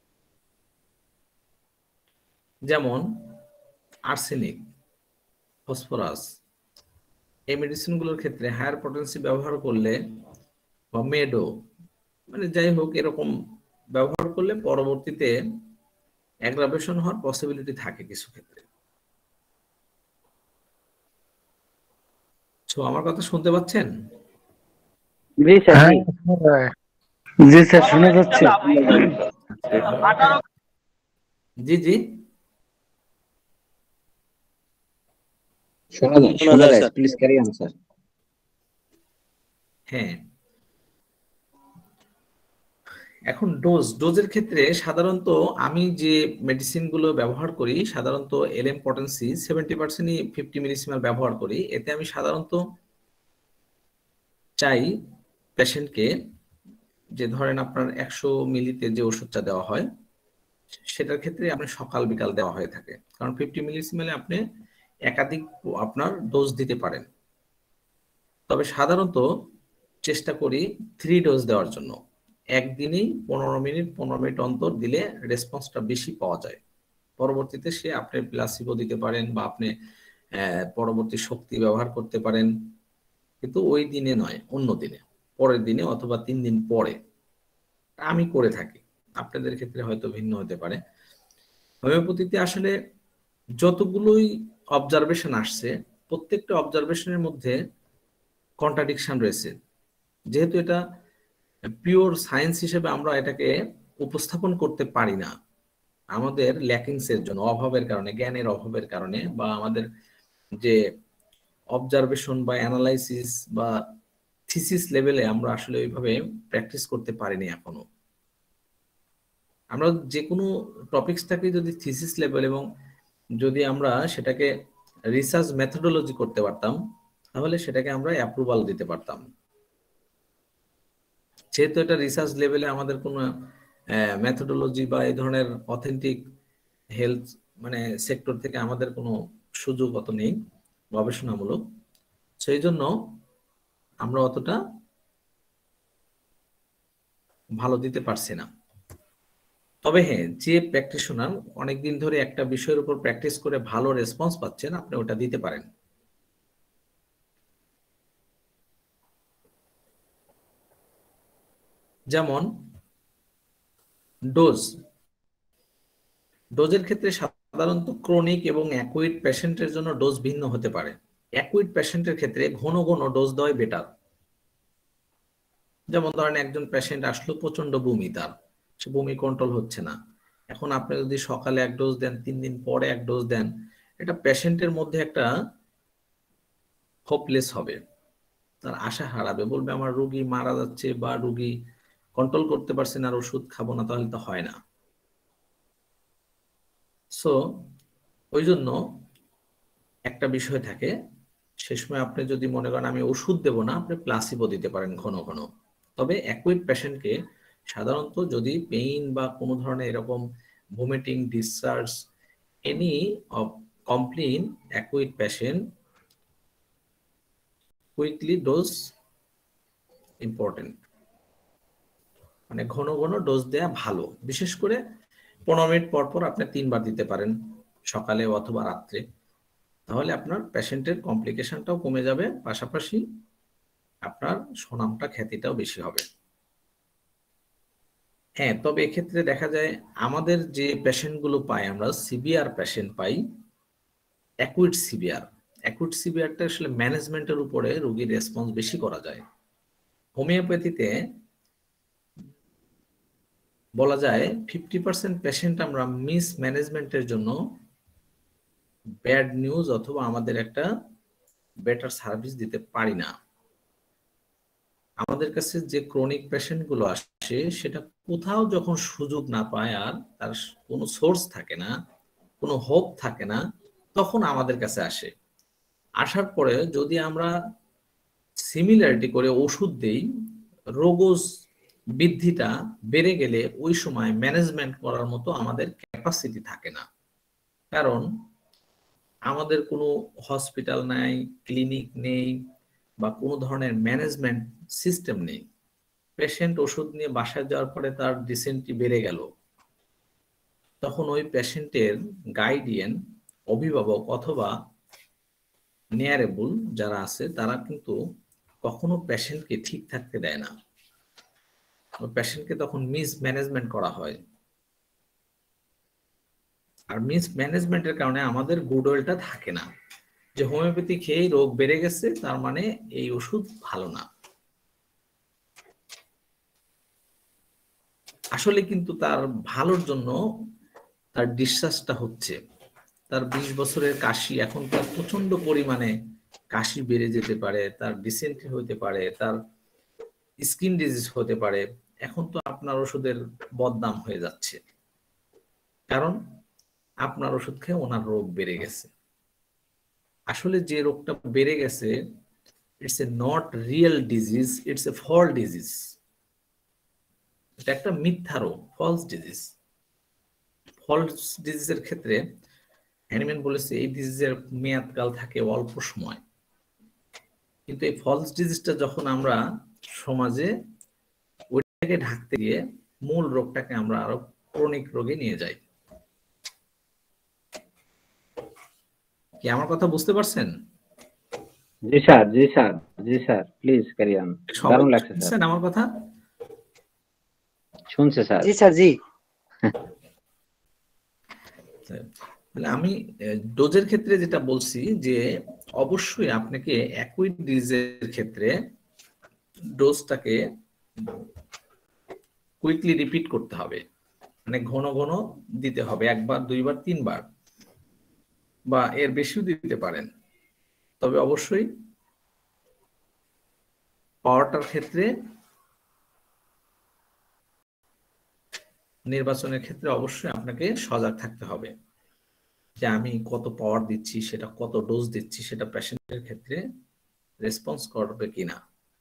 যেমন আর্সেনিক, ফসফরাস, এই মেডিসিনগুলোর ক্ষেত্রে হায়ার পটেন্সি ব্যবহার করলে বা মেডো, মানে যাই হোক এরকম ব্যবহার করলে পরবর্তীতে অ্যাগ্রাভেশন হওয়ার পসিবিলিটি থাকে কিছু ক্ষেত্রে। তো আমার কথা শুনতে পাচ্ছেন? জি স্যার। জি স্যার, শোনা যাচ্ছে। জি জি, শোনা যায়, প্লিজ ক্যারি অন স্যার। হ্যাঁ। এখন ডোজের ক্ষেত্রে সাধারণত আমি যে মেডিসিন গুলো ব্যবহার করি, সাধারণত এলএম পটেন্সি 70%ই 50 মিলিসিমাল ব্যবহার করি। এতে আমি সাধারণত চাই পেশেন্টকে যে ধরেন আপনার 100 মিলিতে যে ওষুধটা দেওয়া হয় সেটার ক্ষেত্রে আপনার সকাল বিকাল দেওয়া হয়ে থাকে, কারণ 50 মিলিসিমেলে আপনি একাধিক আপনার ডোজ দিতে পারেন। তবে সাধারণত চেষ্টা করি 3 ডোজ দেওয়ার জন্য, একদিনেই 15 মিনিট অন্তর দিলে রেসপন্সটা বেশি পাওয়া যায়। পরবর্তীতে সে আপনি প্লাসিবো দিতে পারেন বা আপনি পরবর্তী শক্তি ব্যবহার করতে পারেন, কিন্তু ওই দিনে নয়, অন্য দিনে, পরের দিনে অথবা 3 দিন পরে আমি করে থাকি। আপনাদের ক্ষেত্রে হয়তো ভিন্ন হতে পারে। হোমিওপ্যাথিতে আসলে যতগুলোই অবজারভেশন আসছে প্রত্যেকটা অবজারভেশনের মধ্যে কন্ট্রাডিকশন রয়েছে। যেহেতু এটা পিওর সায়েন্স হিসেবে আমরা এটাকে উপস্থাপন করতে পারি না, আমাদের ল্যাকিংস এর জন্য, অভাবের কারণে, জ্ঞানের অভাবের কারণে, বা আমাদের যে অবজারভেশন বা অ্যানালাইসিস বা থিসিস লেভেলে আমরা আসলে ওইভাবে প্র্যাকটিস করতে পারিনি এখনো। আমরা যে কোনো টপিকসটাকে যদি থিসিস লেভেল এবং যদি আমরা সেটাকে রিসার্চ মেথোডোলজি করতে পারতাম তাহলে সেটাকে আমরা অ্যাপ্রুভাল দিতে পারতাম। যেহেতু এটা রিসার্চ লেভেলে আমাদের কোনো মেথোডোলজি বা এই ধরনের অথেন্টিক হেলথ মানে সেক্টর থেকে আমাদের কোনো সুযোগ অত নেই গবেষণামূলক, সেই জন্য আমরা অতটা ভালো দিতে পারছি না। তবে হ্যাঁ, যে প্র্যাকটিশনার অনেকদিন ধরে একটা বিষয়ের উপর প্র্যাকটিস করে ভালো রেসপন্স পাচ্ছেন আপনি ওটা দিতে পারেন। যেমন ডোজের ক্ষেত্রে সাধারণত ক্রনিক এবং অ্যাকুইট পেশেন্টের জন্য ডোজ ভিন্ন হতে পারে। অ্যাকুইট পেশেন্টের ক্ষেত্রে ঘন ঘন ডোজ দেওয়াই বেটার। যেমন ধরেন একজন পেশেন্ট আসলো, প্রচন্ড বমি, তার সে বমি কন্ট্রোল হচ্ছে না, এখন আপনি যদি সকালে 1 ডোজ দেন, 3 দিন পরে 1 ডোজ দেন, এটা পেশেন্টের মধ্যে একটা হোপলেস হবে, তার আশা হারাবে, বলবে আমার রোগী মারা যাচ্ছে বা রোগী কন্ট্রোল করতে পারছে না, আর ওষুধ খাবো না, তাহলে তো হয় না। সো ওই জন্য একটা বিষয় থাকে, সে সময় আপনি যদি মনে করেন আমি ওষুধ দেব না, আপনি প্লাসিবো দিতে পারেন ঘন ঘন। তবে অ্যাকুইট পেশেন্টকে সাধারণত যদি পেইন বা কোনো ধরনের এরকম vomiting, discharge, any complain acute patient, quickly dose important, মানে ঘন ঘন ডোজ দেয়া ভালো। বিশেষ করে 15 মিনিট পর পর আপনি 3 বার দিতে পারেন, সকালে অথবা রাত্রে, তাহলে আপনার পেশেন্টের কমপ্লিকেশনটাও কমে যাবে, পাশাপাশি আপনার সুনামটা, খ্যাতিটাও বেশি হবে। হ্যাঁ, তবে এক্ষেত্রে দেখা যায় আমাদের যে পেশেন্টগুলো পাই, আমরা সিভিয়ার পেশেন্ট পাই, অ্যাকুইট সিভিয়ারটা আসলে ম্যানেজমেন্টের উপরে রোগীর রেসপন্স বেশি করা যায়। হোমিওপ্যাথিতে বলা যায় 50% পেশেন্ট আমরা মিস ম্যানেজমেন্টের জন্য ব্যাড নিউজ অথবা আমাদের একটা বেটার সার্ভিস দিতে পারি না। আমাদের কাছে যে ক্রনিক পেশেন্ট গুলো আসে সেটা কোথাও যখন সুযোগ না পায় আর তার কোনো সোর্স থাকে না, কোনো হোপ থাকে না, তখন আমাদের কাছে আসে। আসার পরে যদি আমরা সিমিলারিটি করে ওষুধ দেই, রোগজ বৃদ্ধিটা বেড়ে গেলে ওই সময় ম্যানেজমেন্ট করার মতো আমাদের ক্যাপাসিটি থাকে না, কারণ আমাদের কোনো হসপিটাল নাই, ক্লিনিক নেই, বা কোনো ধরনের ম্যানেজমেন্ট সিস্টেম নেই। পেশেন্ট ওষুধ নিয়ে বাসায় যাওয়ার পরে তার ডিসেন্ট্রি বেড়ে গেল, তখন ওই পেশেন্টের গাইডিয়ান, অভিভাবক অথবা নিয়ারেবল যারা আছে তারা কিন্তু কখনো পেশেন্টকে ঠিক থাকতে দেয় না, ওই পেশেন্টকে তখন মিস ম্যানেজমেন্ট করা হয়। আর মিস ম্যানেজমেন্টের কারণে আমাদের গুডউইলটা থাকে না, যে হোমিওপ্যাথি খেয়ে রোগ বেড়ে গেছে তার মানে এই ওষুধ ভালো না। আসলে কিন্তু তার ভালোর জন্য তার ডিসচার্জটা হচ্ছে। তার 20 বছরের কাশি, এখন তার প্রচন্ড পরিমাণে কাশি বেড়ে যেতে পারে, তার ডিসেন্ট্রি হতে পারে, তার স্কিন ডিজিজ হতে পারে, এখন তো আপনার ওষুধের বদনাম হয়ে যাচ্ছে, কারণ আপনার ওষুধ খেয়ে ওনার রোগ বেড়ে গেছে। আসলে যে রোগটা বেড়ে গেছে, it's a not real disease, it's a false disease. এটা একটা মিথ্যা রোগ, ফলস ডিজিজ। ফলস ডিজিজের ক্ষেত্রে হ্যানিম্যান বলেছে এই ডিজিজের মেয়াদকাল থাকে অল্প সময়, কিন্তু এই ফলস ডিজিজটা যখন আমরা সমাজে ওইটাকে ঢাকতে গিয়ে মূল রোগটাকে আমরা আরো ক্রনিক রোগে নিয়ে যাই। কি আমার কথা বুঝতে পারছেন? জি স্যার, জি স্যার, জি স্যার, প্লিজ ক্যারি অন। সবাই দারুণ লাগছে স্যার। শুনছেন আমার কথা? শুনছে স্যার। জি স্যার, জি। তাহলে আমি ডোজের ক্ষেত্রে যেটা বলছি যে অবশ্যই আপনাকে একই ডিজিজের ক্ষেত্রে ডোজটাকে কুইকলি রিপিট করতে হবে, মানে ঘন ঘন দিতে হবে, একবার, দুইবার, তিনবার বা এর বেশিও দিতে পারেন। তবে অবশ্যই পাওয়ারটার ক্ষেত্রে, নির্বাচনের ক্ষেত্রে অবশ্যই আপনাকে সজাগ থাকতে হবে যে আমি কত পাওয়ার দিচ্ছি, সেটা কত ডোজ দিচ্ছি, সেটা পেশেন্টের ক্ষেত্রে রেসপন্স করবে কিনা।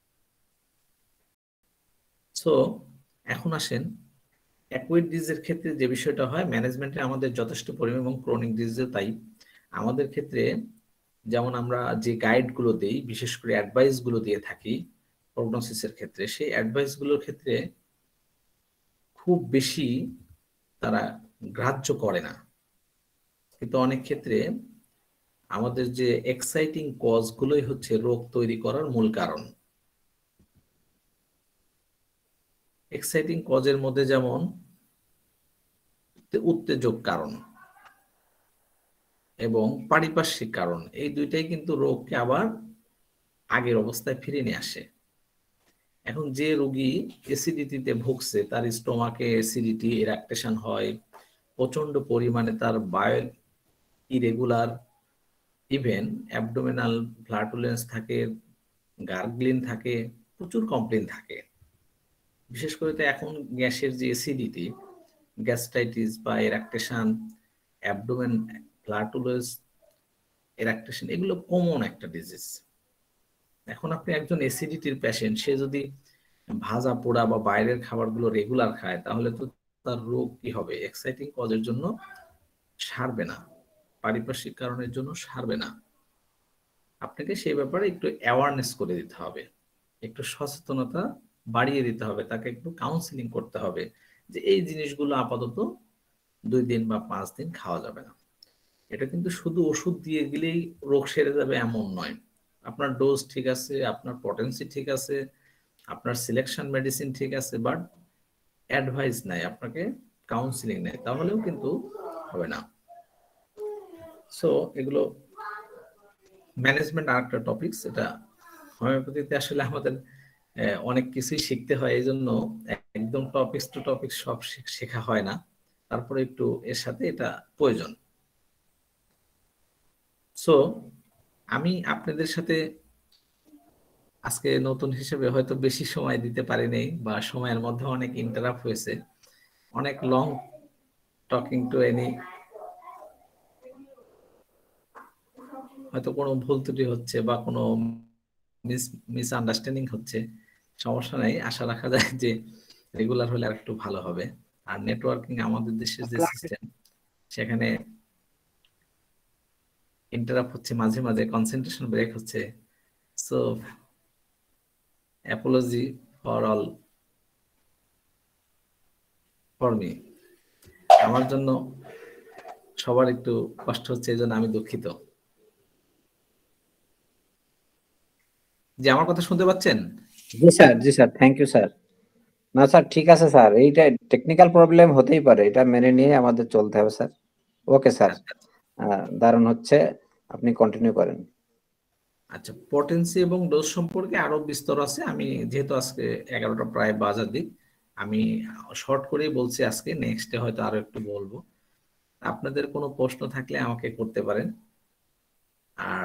সো এখন আসেন অ্যাকুইড ডিজিজের ক্ষেত্রে যে বিষয়টা হয়, ম্যানেজমেন্টে আমাদের যথেষ্ট পরিমাণ, এবং ক্রনিক ডিজিজে তাই আমাদের ক্ষেত্রে যেমন আমরা যে গাইডগুলো দিই, বিশেষ করে অ্যাডভাইসগুলো দিয়ে থাকি প্রগনোসিসের ক্ষেত্রে, সেই অ্যাডভাইসগুলোর ক্ষেত্রে খুব বেশি তারা গ্রাহ্য করে না। কিন্তু অনেক ক্ষেত্রে আমাদের যে এক্সাইটিং কজগুলোই হচ্ছে রোগ তৈরি করার মূল কারণ। এক্সাইটিং কজের মধ্যে যেমন উত্তেজক কারণ এবং পারিপার্শ্বিক কারণ, এই দুইটাই কিন্তু রোগকে আবার আগের অবস্থায় ফিরিয়ে নিয়ে আসে। এখন যে রোগী অ্যাসিডিটিতে ভুগছে, তার স্টোমাকে অ্যাসিডিটি ইরাকটেশন হয়, প্রচন্ড পরিমাণে তার bowel irregular, even abdominal flatulence থাকে, গার্গলিন থাকে, প্রচুর কমপ্লেন থাকে। বিশেষ করে তো এখন গ্যাসের যে অ্যাসিডিটি, গ্যাস্ট্রাইটিস বা ইরাকটেশন, অ্যাবডোমেন ফ্লাটুলেন্স, ইরাকটেশন, এগুলো কমন একটা ডিজিজ। এখন আপনি একজন অ্যাসিডিটির পেশেন্ট, সে যদি ভাজা পোড়া বা বাইরের খাবারগুলো রেগুলার খায়, তাহলে তো তার রোগ কি হবে? এক্সাইটিং কজের জন্য সারবে না, পারিপার্শ্বিক কারণের জন্য সারবে না। আপনাকে সেই ব্যাপারে একটু অ্যাওয়ারনেস করে দিতে হবে, একটু সচেতনতা বাড়িয়ে দিতে হবে, তাকে একটু কাউন্সিলিং করতে হবে যে এই জিনিসগুলো আপাতত 2 দিন বা 5 দিন খাওয়া যাবে না। এটা কিন্তু শুধু ওষুধ দিয়ে গেলেই রোগ সেরে যাবে এমন নয়। আপনার ডোজ ঠিক আছে, আপনার পটেন্সি ঠিক আছে, আপনার সিলেকশন মেডিসিন ঠিক আছে, বাট অ্যাডভাইস নাই, আপনাকে কাউন্সিলিং নেই, তাহলেও কিন্তু হবে না। সো এগুলো ম্যানেজমেন্ট আর একটা টপিকস। এটা হোমিওপ্যাথিতে আসলে আমাদের অনেক কিছুই শিখতে হয়, এই জন্য একদম টপিকস টু টপিকস সব শেখা হয় না, তারপরে একটু এর সাথে এটা প্রয়োজন। সো আমি আপনাদের সাথে আজকে নতুন হিসেবে হয়তো বেশি সময় দিতে পারিনি, বা সময়ের মধ্যে অনেক ইন্টারাপ্ট হয়েছে, অনেক লং টকিং টু এনি, হয়তো কোনো ভুল ত্রুটি হচ্ছে বা কোনো মিসআন্ডারস্ট্যান্ডিং হচ্ছে, সমস্যা নাই। আশা রাখা যায় যে রেগুলার হলে আর একটু ভালো হবে। আর নেটওয়ার্কিং আমাদের দেশের যে সিস্টেম, সেখানে ইন্টারাপ্ট হচ্ছে, মাঝে মাঝে কনসেন্ট্রেশন ব্রেক হচ্ছে। So apology for all, for me, আমার জন্য সবার একটু কষ্ট হচ্ছে, এই জন্য আমি দুঃখিত। যে আমার কথা শুনতে পাচ্ছেন? জি স্যার, জি স্যার, থ্যাংক ইউ স্যার। না স্যার, ঠিক আছে স্যার, এইটা টেকনিক্যাল প্রবলেম হতেই পারে, এটা মেনে নিয়ে আমাদের চলতে হবে স্যার। ওকে স্যার, দারুণ হচ্ছে, আপনি কন্টিনিউ করেন। আচ্ছা, পটেন্সি এবং ডোজ সম্পর্কে আরো বিস্তর আছে। আমি যেহেতু আজকে 11টা প্রায় বাজার দিক, আমি শর্ট করেই বলছি, আজকে নেক্সটে হয়তো আরো একটু বলবো। আপনাদের কোনো প্রশ্ন থাকলে আমাকে করতে পারেন। আর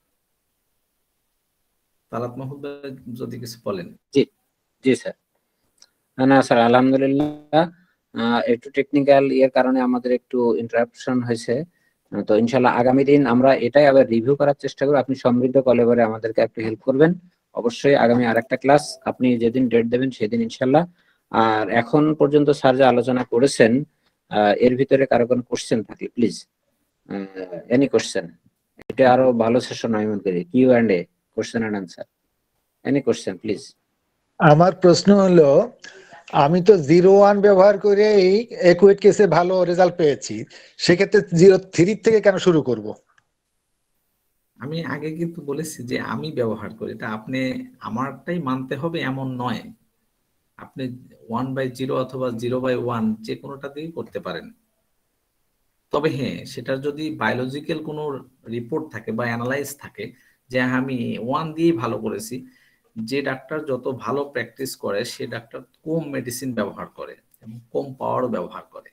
তালাত মাহমুদ ভাই যদি কিছু বলেন। জি জি স্যার। না স্যার, আলহামদুলিল্লাহ, একটু টেকনিক্যাল ইয়ের কারণে আমাদের একটু ইন্টারাপশন হয়েছে। তো ইনশাল্লাহ আগামী দিন আমরা এটাই আবার রিভিউ করার চেষ্টা করব। আপনি সমৃদ্ধ কলেবরে আমাদেরকে একটু হেল্প করবেন অবশ্যই। আগামী আরেকটা ক্লাস আপনি যেদিন ডেট দেবেন সেদিন ইনশাল্লাহ আর এখন পর্যন্ত স্যার যে আলোচনা করেছেন এর ভিতরে কারো কোনো কোশ্চেন থাকলে প্লিজ, এনি কোশ্চেন, এটা আরো ভালো সেশন আমি মনে করি, Q&A, question and answer, any question please. আমার প্রশ্ন হলো, আমি তো 0-1 ব্যবহার করে এই একুয়েট কেসে ভালো রেজাল্ট পেয়েছি, সেক্ষেত্রে 0-3 থেকে কেন শুরু করব? আমি আগে কিন্তু বলেছি যে আমি ব্যবহার করি, তা আপনি আমারটাই মানতে হবে এমন নয়। আপনি 1/0 অথবা 0/1 যে কোনোটা দিয়েই করতে পারেন। তবে হ্যাঁ, সেটার যদি বায়োলজিক্যাল কোনো রিপোর্ট থাকে বা অ্যানালাইজ থাকে যে আমি 1 দিয়েই ভালো করেছি, যে ডাক্তার যত ভালো প্র্যাকটিস করে সে ডাক্তার কম মেডিসিন ব্যবহার করে এবং কম পাওয়ারও ব্যবহার করে।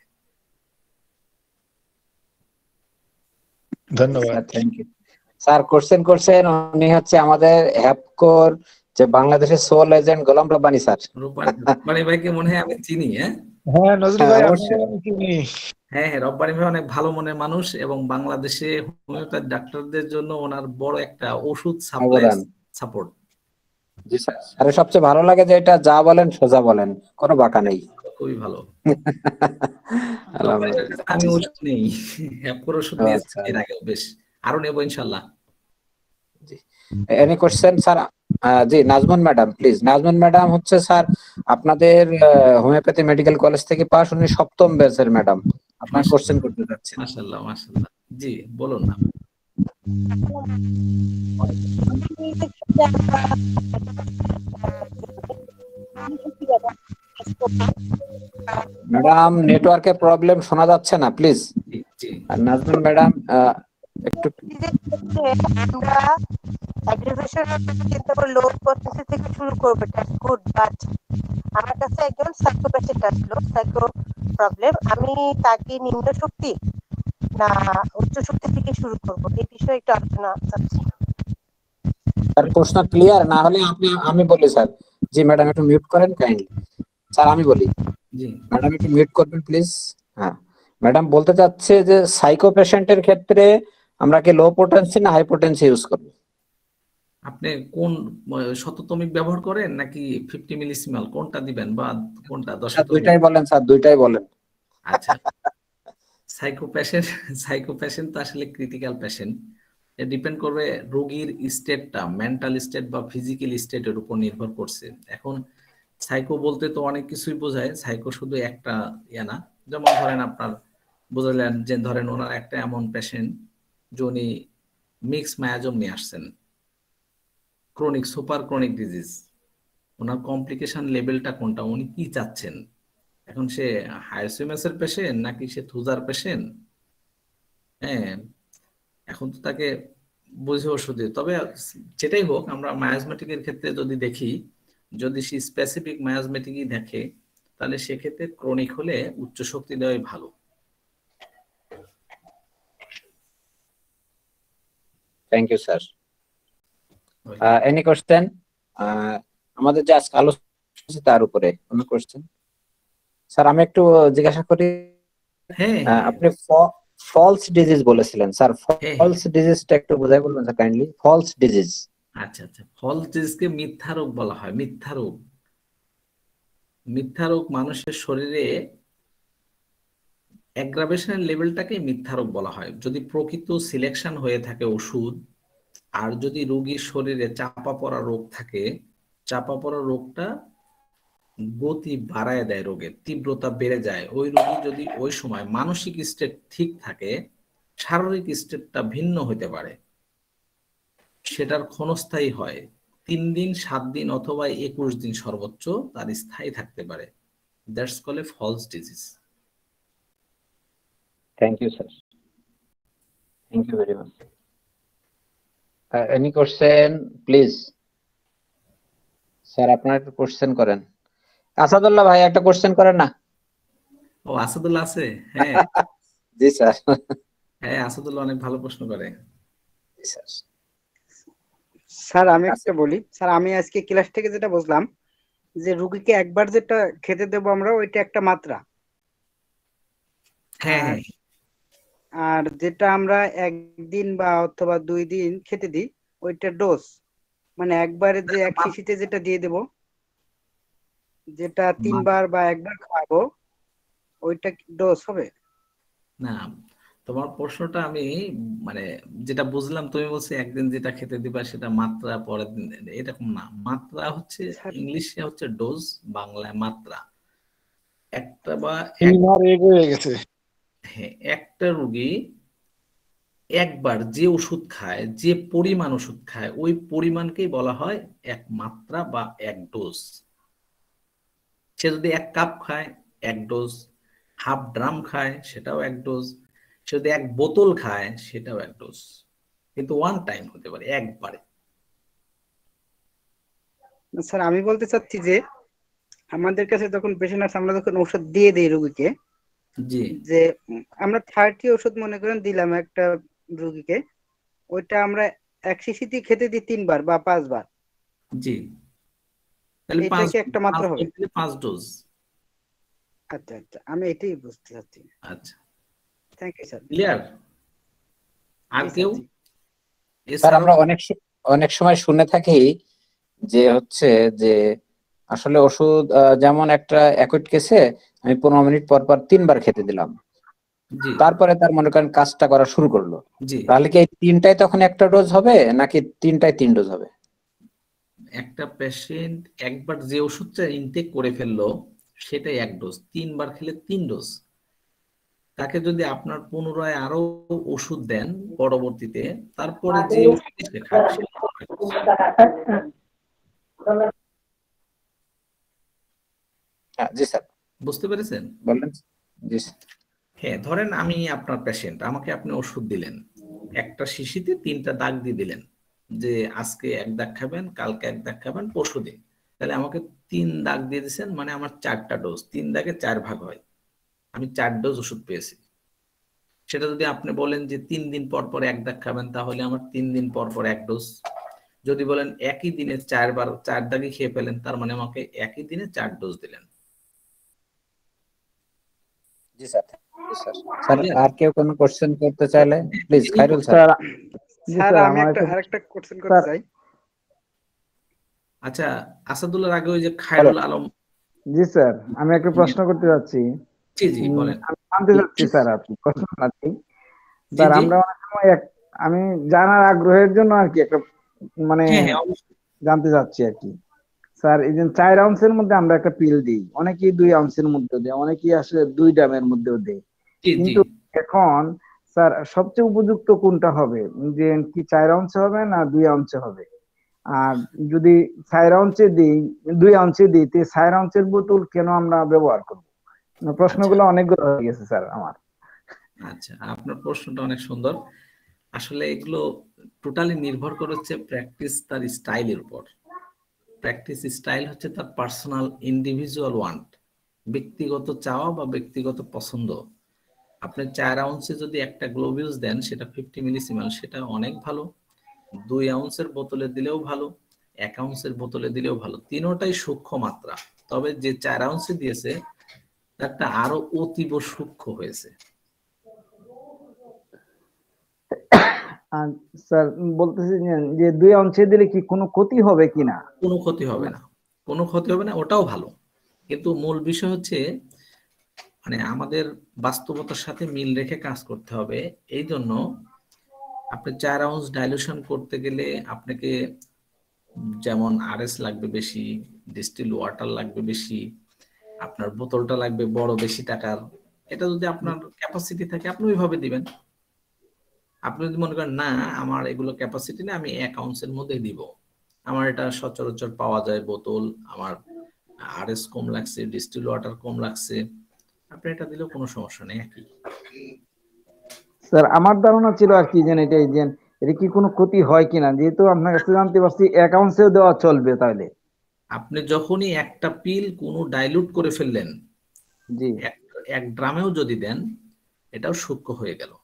ধন্যবাদ। Thank you sir. কোশ্চেন করছেন উনি হচ্ছে আমাদের হ্যাপকোর যে বাংলাদেশের sole agent Golam Rabbani sir. Rabbani ভাইকে মনে হয় আমি চিনি। হ্যাঁ নজরুল ভাই, অবশ্যই। হ্যাঁ হ্যাঁ, রব্বানী ভাই অনেক ভালো মনের মানুষ এবং বাংলাদেশে হোমিওপ্যাথি ডাক্তারদের জন্য ওনার বড় একটা ওষুধ সাপ্লাই সাপোর্ট। জি স্যার। আরে সবচেয়ে ভালো লাগে যে এটা যা বলেন সোজা বলেন, কোনো বাঁকা নেই। খুবই ভালো। আলহামদুলিল্লাহ। আমি ওষুধ নেই, হ্যাপকোর ওষুধ নিয়েছি এর আগেও, বেশ আরো নেবো ইনশাল্লাহ। জি, এনি কোশ্চেন স্যার? জি Nazmun madam please. Nazmun madam হচ্ছে স্যার আপনাদের হোমিওপ্যাথি মেডিকেল কলেজ থেকে পাস, উনি 7ম ব্যাচের ম্যাডাম। আপনার কোশ্চেন করতে যাচ্ছেন। মাশাআল্লাহ মাশাআল্লাহ। জি বলুন না। ম্যাডাম নেটওয়ার্কের প্রবলেম, শোনা যাচ্ছে না প্লিজ। জি আর নাজমুন ম্যাডাম একটু আমরা অ্যাগ্রিগেশন চিন্তা করে লো পদ্ধতি থেকে শুরু করব, দ্যাটস গুড, বাট আমার কাছে একজন সাইকো পেশেন্ট আসলো, সাইকো প্রবলেম, আমি তাকে নিম্ন শক্তি না উচ্চ শক্তি থেকে শুরু করব, এই বিষয়ে একটু আলোচনা চাচ্ছি। স্যার প্রশ্ন ক্লিয়ার না হলে আমি বলি স্যার। জি ম্যাডাম একটু মিউট করেন কাইন্ডলি। স্যার আমি বলি, জি ম্যাডাম একটু মিউট করবেন প্লিজ। হ্যাঁ, ম্যাডাম বলতে চাচ্ছে যে সাইকো পেশেন্টের ক্ষেত্রে আমরা কি লো পোটেন্সি না হাই পোটেন্সি ইউজ করব? আপনি কোন শততমিক ব্যবহার করেন নাকি 50 মিলিসিমাল, কোনটা দিবেন বা কোনটা দশতমিক? দুইটাই বলেন স্যার, দুইটাই বলেন। আচ্ছা, সাইকো পেশেন্ট তো আসলে ক্রিটিক্যাল পেশেন্ট। এটা ডিপেন্ড করবে রোগীর স্টেটটা, মেন্টাল স্টেট বা ফিজিক্যাল স্টেটের উপর নির্ভর করছে। এখন সাইকো বলতে তো অনেক কিছুই বোঝায়, সাইকো শুধু একটা না। যেমন ধরেন আপনার বুঝলেন যে ধরেন ওনার একটা এমন পেশেন্ট যিনি মিক্স মায়াজম নিয়ে আসছেন, ক্রনিক সুপার ক্রনিক ডিজিজ, ওনার কমপ্লিকেশন লেভেলটা কোনটা, উনি কি চাচ্ছেন, এখন সে হায়ারসিমাস এর পেশেন্ট নাকি সে থুজার পেশেন্ট। হ্যাঁ, এখন তো তাকে বুঝে ওষুধ দিই। তবে যেটাই হোক, আমরা মায়াজমেটিকের ক্ষেত্রে যদি দেখি, যদি সে স্পেসিফিক মায়াজমেটিকই দেখে, তাহলে সেক্ষেত্রে ক্রনিক হলে উচ্চ শক্তি দেওয়াই ভালো। Thank you sir. Any question? আমাদের যে আজকে আলোচনা তার উপরে কোনো কোশ্চেন? স্যার আমি একটু জিজ্ঞাসা করি, হ্যাঁ আপনি ফলস ডিজিজ বলেছিলেন স্যার, ফলস ডিজিজটা একটু বোঝাই বলবেন স্যার কাইন্ডলি? False disease. আচ্ছা আচ্ছা, ফলস ডিজিজকে মিথ্যা রোগ বলা হয়। মিথ্যা রোগ, মিথ্যা রোগ মানুষের শরীরে অ্যাগ্রাভেশনের লেভেলটাকে মিথ্যা রোগ বলা হয়। যদি প্রকৃত সিলেকশন হয়ে থাকে ওষুধ, আর যদি রোগীর শরীরে চাপা পড়া রোগ থাকে, চাপা পড়া রোগটা গতি বাড়ায় দেয়, রোগের তীব্রতা বেড়ে যায়। ওই রোগী যদি ওই সময় মানসিক স্টেট ঠিক থাকে, শারীরিক স্টেটটা ভিন্ন হতে পারে, সেটার ক্ষণস্থায়ী হয়, 3 দিন 7 দিন অথবা 21 দিন সর্বোচ্চ তার স্থায়ী থাকতে পারে। That's call a false disease. Thank you sir, thank you very much. Any question please? Sir আপনারা একটু কোশ্চেন করেন। আসাদুল্লাহ ভাই একটা কোশ্চেন করেন না? ও আসাদুল্লাহ আছে? হ্যাঁ জি স্যার। হ্যাঁ, আসাদুল্লাহ অনেক ভালো প্রশ্ন করে। জি স্যার। স্যার আমি একটা বলি, স্যার আমি আজকে ক্লাস থেকে যেটা বুঝলাম যে রুগীকে একবার যেটা খেতে দেবো আমরা ওইটা একটা মাত্রা, হ্যাঁ আর যেটা আমরা একদিন বা অথবা 2 দিন খেতে দিই ওইটা ডোজ, মানে একবারে যে এক শিশিতে যেটা দিয়ে দেবো। যেটা 3 বার বা একবার খাবো ওইটা ডোজ হবে? না, তোমার প্রশ্নটা আমি মানে যেটা বুঝলাম, তুমি বলছো একদিন যেটা খেতে দিবা সেটা মাত্রা, পরের দিন এরকম না। মাত্রা হচ্ছে স্যার ইংলিশে হচ্ছে ডোজ, বাংলায় মাত্রা। একটা বা সিনিয়র এগিয়ে গেছে। একটা রোগী একবার যে ওষুধ খায়, যে পরিমাণ ওষুধ খায়, ওই পরিমাণকেই বলা হয় এক মাত্রা বা এক ডোজ। সে যদি 1 কাপ খায় 1 ডোজ, হাফ ড্রাম খায় সেটাও 1 ডোজ, সে যদি 1 বোতল খায় সেটাও 1 ডোজ। কিন্তু ওয়ান টাইম হতে পারে, একবারে। স্যার আমি বলতে চাচ্ছি যে আমাদের কাছে যখন পেশেন্ট আসে আমরা যখন ওষুধ দিয়ে দিই রোগীকে, জি যে আমরা 30 ওষুধ মনে করেন দিলাম একটা রোগীকে, ওইটা আমরা এক শিশিতে খেতে দিই 3 বার বা 5 বার, জি, তাহলে এটা 5 কি একটা মাত্রা হবে? 5 ডোজ। আচ্ছা আচ্ছা, আমি এটাই বুঝতে চাচ্ছি। আচ্ছা, থ্যাংক ইউ স্যার। ক্লিয়ার? আর জি স্যার, কেউ? জি। স্যার এছাড়াও আমরা অনেক সময় শুনে থাকি যে হচ্ছে যে আসলে ওষুধ যেমন একটা অ্যাকুইট কেসে আমি 15 মিনিট পর পর 3 বার খেতে দিলাম, জি তারপরে তার মনে করেন কাজটা করা শুরু করলো, জি, তাহলে কি এই 3টাই তখন একটা ডোজ হবে নাকি 3টাই 3 ডোজ হবে? একটা পেশেন্ট একবার যে ওষুধটা ইনটেক করে ফেললো সেটাই 1 ডোজ, 3 বার খেলে 3 ডোজ। তাকে যদি আপনার পুনরায় আরো ওষুধ দেন পরবর্তীতে, তারপরে যে ওষুধ সে খায় সেটা 1 ডোজ। জি স্যার, বুঝতে পেরেছেন? বললেন। জি স্যার। হ্যাঁ, ধরেন আমি আপনার পেশেন্ট, আমাকে আপনি ওষুধ দিলেন, একটা শিশিতে 3টা দাগ দিয়ে দিলেন যে আজকে 1 দাগ খাবেন, কালকে 1 দাগ খাবেন, পরশুদিন। তাহলে আমাকে 3 দাগ দিয়ে দিয়েছেন, মানে আমার 4টা ডোজ, 3 দাগে 4 ভাগ হয়, আমি 4 ডোজ ওষুধ পেয়েছি। সেটা যদি আপনি বলেন যে 3 দিন পর পর 1 দাগ খাবেন, তাহলে আমার 3 দিন পর পর 1 ডোজ। যদি বলেন একই দিনে 4 বার 4 দাগই খেয়ে ফেলেন, তার মানে আমাকে একই দিনে 4 ডোজ দিলেন। জি স্যার। জি স্যার। Sir clear? আর কেউ কোনো কোশ্চেন করতে চাইলে প্লিজ, এই খায়রুল স্যার। স্যার জি স্যার স্যার আমি আমার একটা একটা আরেকটা কোশ্চেন করতে স্যার চাই। আচ্ছা, আসাদুল্লাহর আগে ওই যে খায়রুল আলম। জি স্যার আমি একটা প্রশ্ন করতে যাচ্ছি। জি জি, বলেন। আমি জানতে চাচ্ছি স্যার, আপনি প্রশ্ন আছে জি স্যার। জি, আমরা অনেক সময় আমি জানার আগ্রহের জন্য আর কি একটা মানে হ্যাঁ হ্যাঁ, অবশ্যই। জানতে চাচ্ছি আর কি স্যার। এই যে 4 আউন্সের মধ্যে আমরা একটা পিল দিই, অনেকেই 2 আউন্সের মধ্যে দেয়, অনেকেই আসলে 2 গ্রামের মধ্যেও দেয়, জি জি, কিন্তু এখন স্যার সবচেয়ে উপযুক্ত কোনটা হবে, যে কি 4 আউন্সে হবে না 2 আউন্সে হবে? আর যদি 4 আউন্সে দিই 2 আউন্সে দিই, 4 আউন্সের বোতল কেন আমরা ব্যবহার করবো? আচ্ছা প্রশ্নগুলো অনেকগুলো হয়ে গেছে স্যার আমার। আচ্ছা, আপনার প্রশ্নটা অনেক সুন্দর। আসলে এগুলো টোটালি নির্ভর করছে প্র্যাকটিস তার স্টাইলের উপর। প্র্যাকটিস স্টাইল হচ্ছে তার পার্সোনাল ইন্ডিভিজুয়াল ওয়ান্ট, ব্যক্তিগত চাওয়া বা ব্যক্তিগত পছন্দ। আপনি 4 আউন্সে যদি একটা গ্লোভিউস দেন, সেটা 50 মিলিসিমেল, সেটা অনেক ভালো। 2 আউন্সের বোতলে দিলেও ভালো, 1 আউন্সের বোতলে দিলেও ভালো, তিনোটাই সূক্ষ্ম মাত্রা। তবে যে 4 আউন্সে দিয়েছে তারটা আরো অতীব সূক্ষ্ম হয়েছে। আর স্যার বলতেছি যে 2 আউন্সে দিলে কি কোনো ক্ষতি হবে কিনা? কোনো ক্ষতি হবে না, কোনো ক্ষতি হবে না, ওটাও ভালো। কিন্তু মূল বিষয় হচ্ছে মানে আমাদের বাস্তবতার সাথে মিল রেখে কাজ করতে হবে। এই জন্য আপনি 4 আউন্স ডাইলুশন করতে গেলে আপনাকে যেমন আরএস লাগবে বেশি, ডিস্টিল ওয়াটার লাগবে বেশি, আপনার বোতলটা লাগবে বড় বেশি টাকার। এটা যদি আপনার ক্যাপাসিটি থাকে আপনি ওইভাবে দিবেন। আপনি যদি মনে করেন না আমার এগুলো ক্যাপাসিটি না, আমি 1 আউন্সের মধ্যে দিব, আমার এটা সচরাচর পাওয়া যায় বোতল, আমার আরএস কম লাগছে, ডিস্টিল ওয়াটার কম লাগছে, আপনি এটা দিলেও কোনো সমস্যা নেই। একই। স্যার আমার ধারণা ছিল আর কি, যেন এটাই যে এটা কি কোনো ক্ষতি হয় কিনা, যেহেতু আপনার কাছে জানতে পারছি 1 আউন্সেও দেওয়া চলবে তাহলে। আপনি যখনই একটা পিল কোনো ডাইলুট করে ফেললেন, জি, 1 ড্রামেও যদি দেন, এটাও সূক্ষ্ম হয়ে গেল।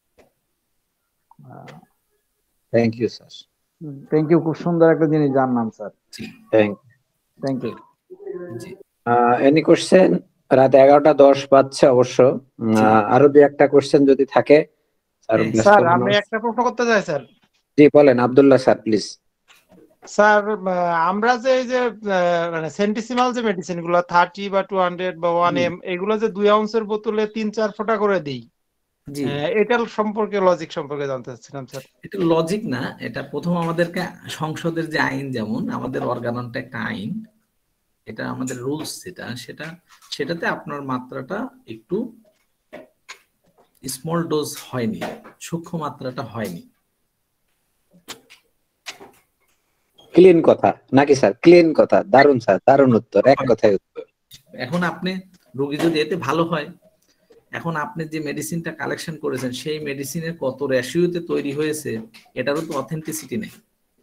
Thank you sir. Thank you, খুব সুন্দর একটা জিনিস জানলাম স্যার। জি থ্যাংক ইউ। জি, এনি কোশ্চেন? রাত 11:10 বাজছে অবশ্য। আরো 2-একটা কোশ্চেন যদি থাকে স্যার। হ্যাঁ, স্যার আমি একটা প্রশ্ন করতে চাই স্যার। জি বলেন আব্দুল্লাহ স্যার প্লিজ। স্যার আমরা যে এই যে মানে সেন্টিসিমাল যে মেডিসিন গুলো 30 বা 200 বা 1M এগুলো যে 2 আউন্সের বোতলে 3-4 ফোঁটা করে দিই, জি এটার সম্পর্কে লজিক সম্পর্কে জানতে চাচ্ছিলাম স্যার। এটা লজিক না, এটা প্রথম আমাদেরকে সংসদের যে আইন, যেমন আমাদের অর্গাননটা একটা আইন, এটা আমাদের রুলস, সেটাতে আপনার মাত্রাটা একটু স্মল ডোজ হয়নি, সূক্ষ্ম মাত্রাটা হয়নি। ক্লিন কথা নাকি স্যার? ক্লিন কথা, দারুণ স্যার, দারুণ উত্তর, এক কথায় উত্তর। এখন আপনি রোগী যদি এতে ভালো হয়, এখন আপনি যে মেডিসিনটা কালেকশন করেছেন সেই মেডিসিনের কত রেশিওতে তৈরি হয়েছে এটারও তো অথেন্টিসিটি নেই।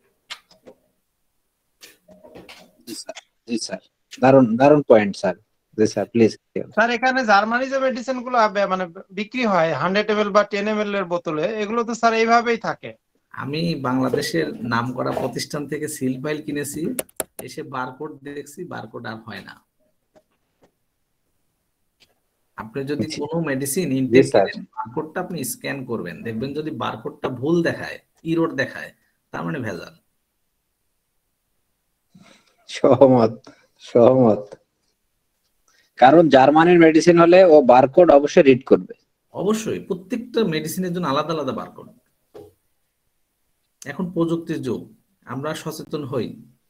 জি স্যার, দারুণ দারুণ পয়েন্ট স্যার। জি স্যার প্লিজ। স্যার এখানে জার্মানি যে মেডিসিন গুলো মানে বিক্রি হয় 100 ml বা 10 ml এর বোতলে, এগুলো তো স্যার এইভাবেই থাকে। আমি বাংলাদেশের নামকরা প্রতিষ্ঠান থেকে সিল ফাইল কিনেছি, এসে বারকোড দেখছি, বারকোড আর হয় না। আপনি যদি কোনো মেডিসিন ইনটেক করেন, বারকোডটা আপনি স্ক্যান করবেন, দেখবেন যদি বারকোডটা ভুল দেখায়, ইরোর দেখায়, তার মানে ভেজাল। সহমত, সহমত। কারণ জার্মানির মেডিসিন হলে ও বারকোড অবশ্যই রিড করবে। অবশ্যই প্রত্যেকটা মেডিসিনের জন্য আলাদা আলাদা বারকোড। এখন প্রযুক্তির যুগ, আমরা সচেতন হই।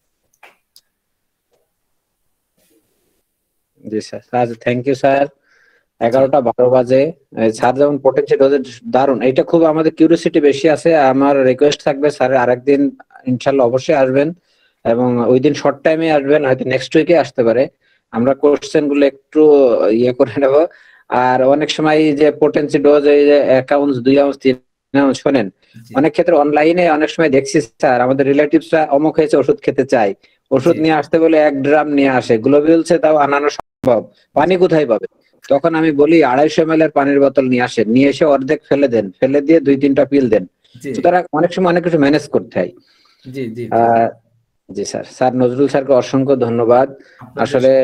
জি স্যার, থ্যাংক ইউ স্যার। 11টা 12 বাজে। স্যার যেমন পোটেনশিয়াল ডোজেজ দারুণ, এটা খুব আমাদের কিউরিওসিটি বেশি আছে। আমার রিকোয়েস্ট থাকবে স্যার আরেকদিন ইনশাআল্লাহ অবশ্যই আসবেন, এবং ওই দিন শর্ট টাইমে আসবেন, হয়তো নেক্সট উইকে আসতে পারে। আমরা কোশ্চেন গুলো একটু ইয়ে করে নেব। আর অনেক সময় যে পোটেন্সি ডোজ, এই যে 1 আউন্স 2 আউন্স 3 আউন্স শোনেন, অনেক ক্ষেত্রে অনলাইনে অনেক সময় দেখছি স্যার আমাদের রিলেটিভসরা অমুক হয়েছে ওষুধ খেতে চায়, ওষুধ নিয়ে আসতে বলে 1 ড্রাম নিয়ে আসে, গ্লোবিউলসে তাও আনানো সম্ভব, পানি কোথায় পাবে? তখন আমি বলি 250 ml এর পানির বোতল নিয়ে আসেন, নিয়ে এসে অর্ধেক ফেলে দেন, ফেলে দিয়ে 2-3টা পিল দেন। সুতরাং অনেক সময় অনেক কিছু ম্যানেজ করতে হয়। জি জি জি স্যার। স্যার নজরুল স্যারকে অসংখ্য ধন্যবাদ। আসলে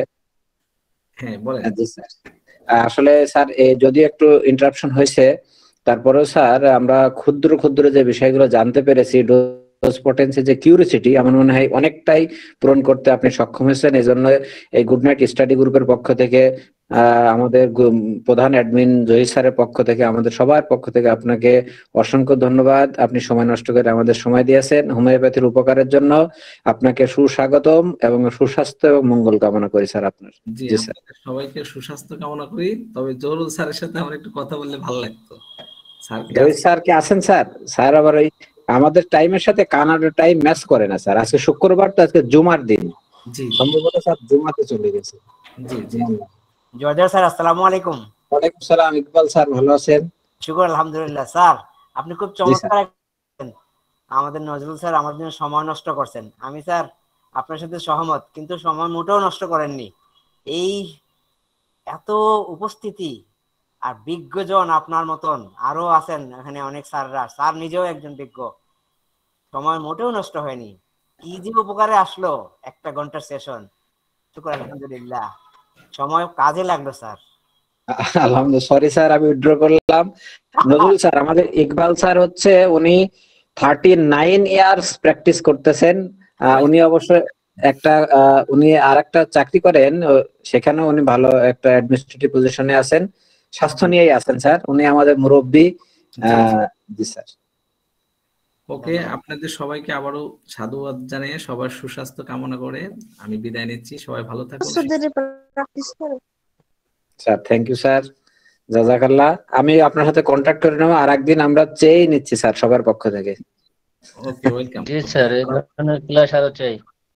হ্যাঁ বলেন। জি স্যার, আসলে স্যার যদি একটু ইন্টারাপশন হয়েছে, তারপরেও স্যার আমরা ক্ষুদ্র ক্ষুদ্র যে বিষয়গুলো জানতে পেরেছি, ডোজ পোটেন্সি যে কিউরিওসিটি, আমার মনে হয় অনেকটাই পূরণ করতে আপনি সক্ষম হয়েছেন। এই জন্য এই গুড নাইট স্টাডি গ্রুপের পক্ষ থেকে, আমাদের প্রধান অ্যাডমিন জহির স্যারের পক্ষ থেকে, আমাদের সবার পক্ষ থেকে আপনাকে অসংখ্য ধন্যবাদ। আপনি সময় নষ্ট করে আমাদের সময় দিয়েছেন হোমিওপ্যাথির উপকারের জন্য। আপনাকে সুস্বাগতম এবং সুস্বাস্থ্য এবং মঙ্গল কামনা করি স্যার আপনার। জি স্যার, সবাইকে সুস্বাস্থ্য কামনা করি। তবে জহুরুল স্যারের সাথে আমার একটু কথা বললে ভালো লাগতো। জহির স্যার কি আছেন স্যার? স্যার আবার ওই আমাদের টাইমের সাথে কানাডার টাইম ম্যাচ করে না স্যার। আজকে শুক্রবার, তো আজকে জুমার দিন, জি সম্ভবত স্যার জুমাতে চলে গেছে। জি জি জয়দেব স্যার, আসসালামু আলাইকুম। ওয়ালাইকুম সালাম। ইকবাল স্যার ভালো আছেন? শুকর আলহামদুলিল্লাহ। স্যার আপনি খুব চমৎকার, আমাদের নজরুল স্যার আমাদের জন্য সময় নষ্ট করছেন। আমি স্যার আপনার সাথে সহমত, কিন্তু সময় মোটেও নষ্ট করেননি। এই এত উপস্থিতি আর বিজ্ঞজন আপনার মতন আরো আছেন এখানে অনেক স্যাররা, স্যার নিজেও একজন বিজ্ঞ, সময় মোটেও নষ্ট হয়নি। কি যে উপকারে আসলো 1 ঘন্টার সেশন, শুকর আলহামদুলিল্লাহ, সময় কাজে লাগলো স্যার। আলহামদুলিল্লাহ। সরি স্যার, আমি উইথড্র করলাম। নজরুল স্যার, আমাদের ইকবাল স্যার হচ্ছে উনি 39 ইয়ার্স প্র্যাকটিস করতেছেন। উনি অবশ্য উনি আরেকটা চাকরি করেন, সেখানেও উনি ভালো একটা অ্যাডমিনিস্ট্রেটিভ পজিশনে আছেন, স্বাস্থ্য নিয়েই আছেন স্যার। উনি আমাদের মুরব্বী। জি স্যার। ওকে, আপনাদের সবাইকে আবারও সাধুবাদ জানিয়ে সবার সুস্বাস্থ্য কামনা করে আমি বিদায় নিচ্ছি। সবাই ভালো থাকুন স্যার। থ্যাংক ইউ স্যার, জাযাকাল্লাহ। আমি আপনার সাথে কন্ট্যাক্ট করে নেব, আর একদিন আমরা চেয়ে নিচ্ছি স্যার সবার পক্ষ থেকে। ওকে, ওয়েলকাম। জি স্যার, এই ধরনের ক্লাস আরো চাই।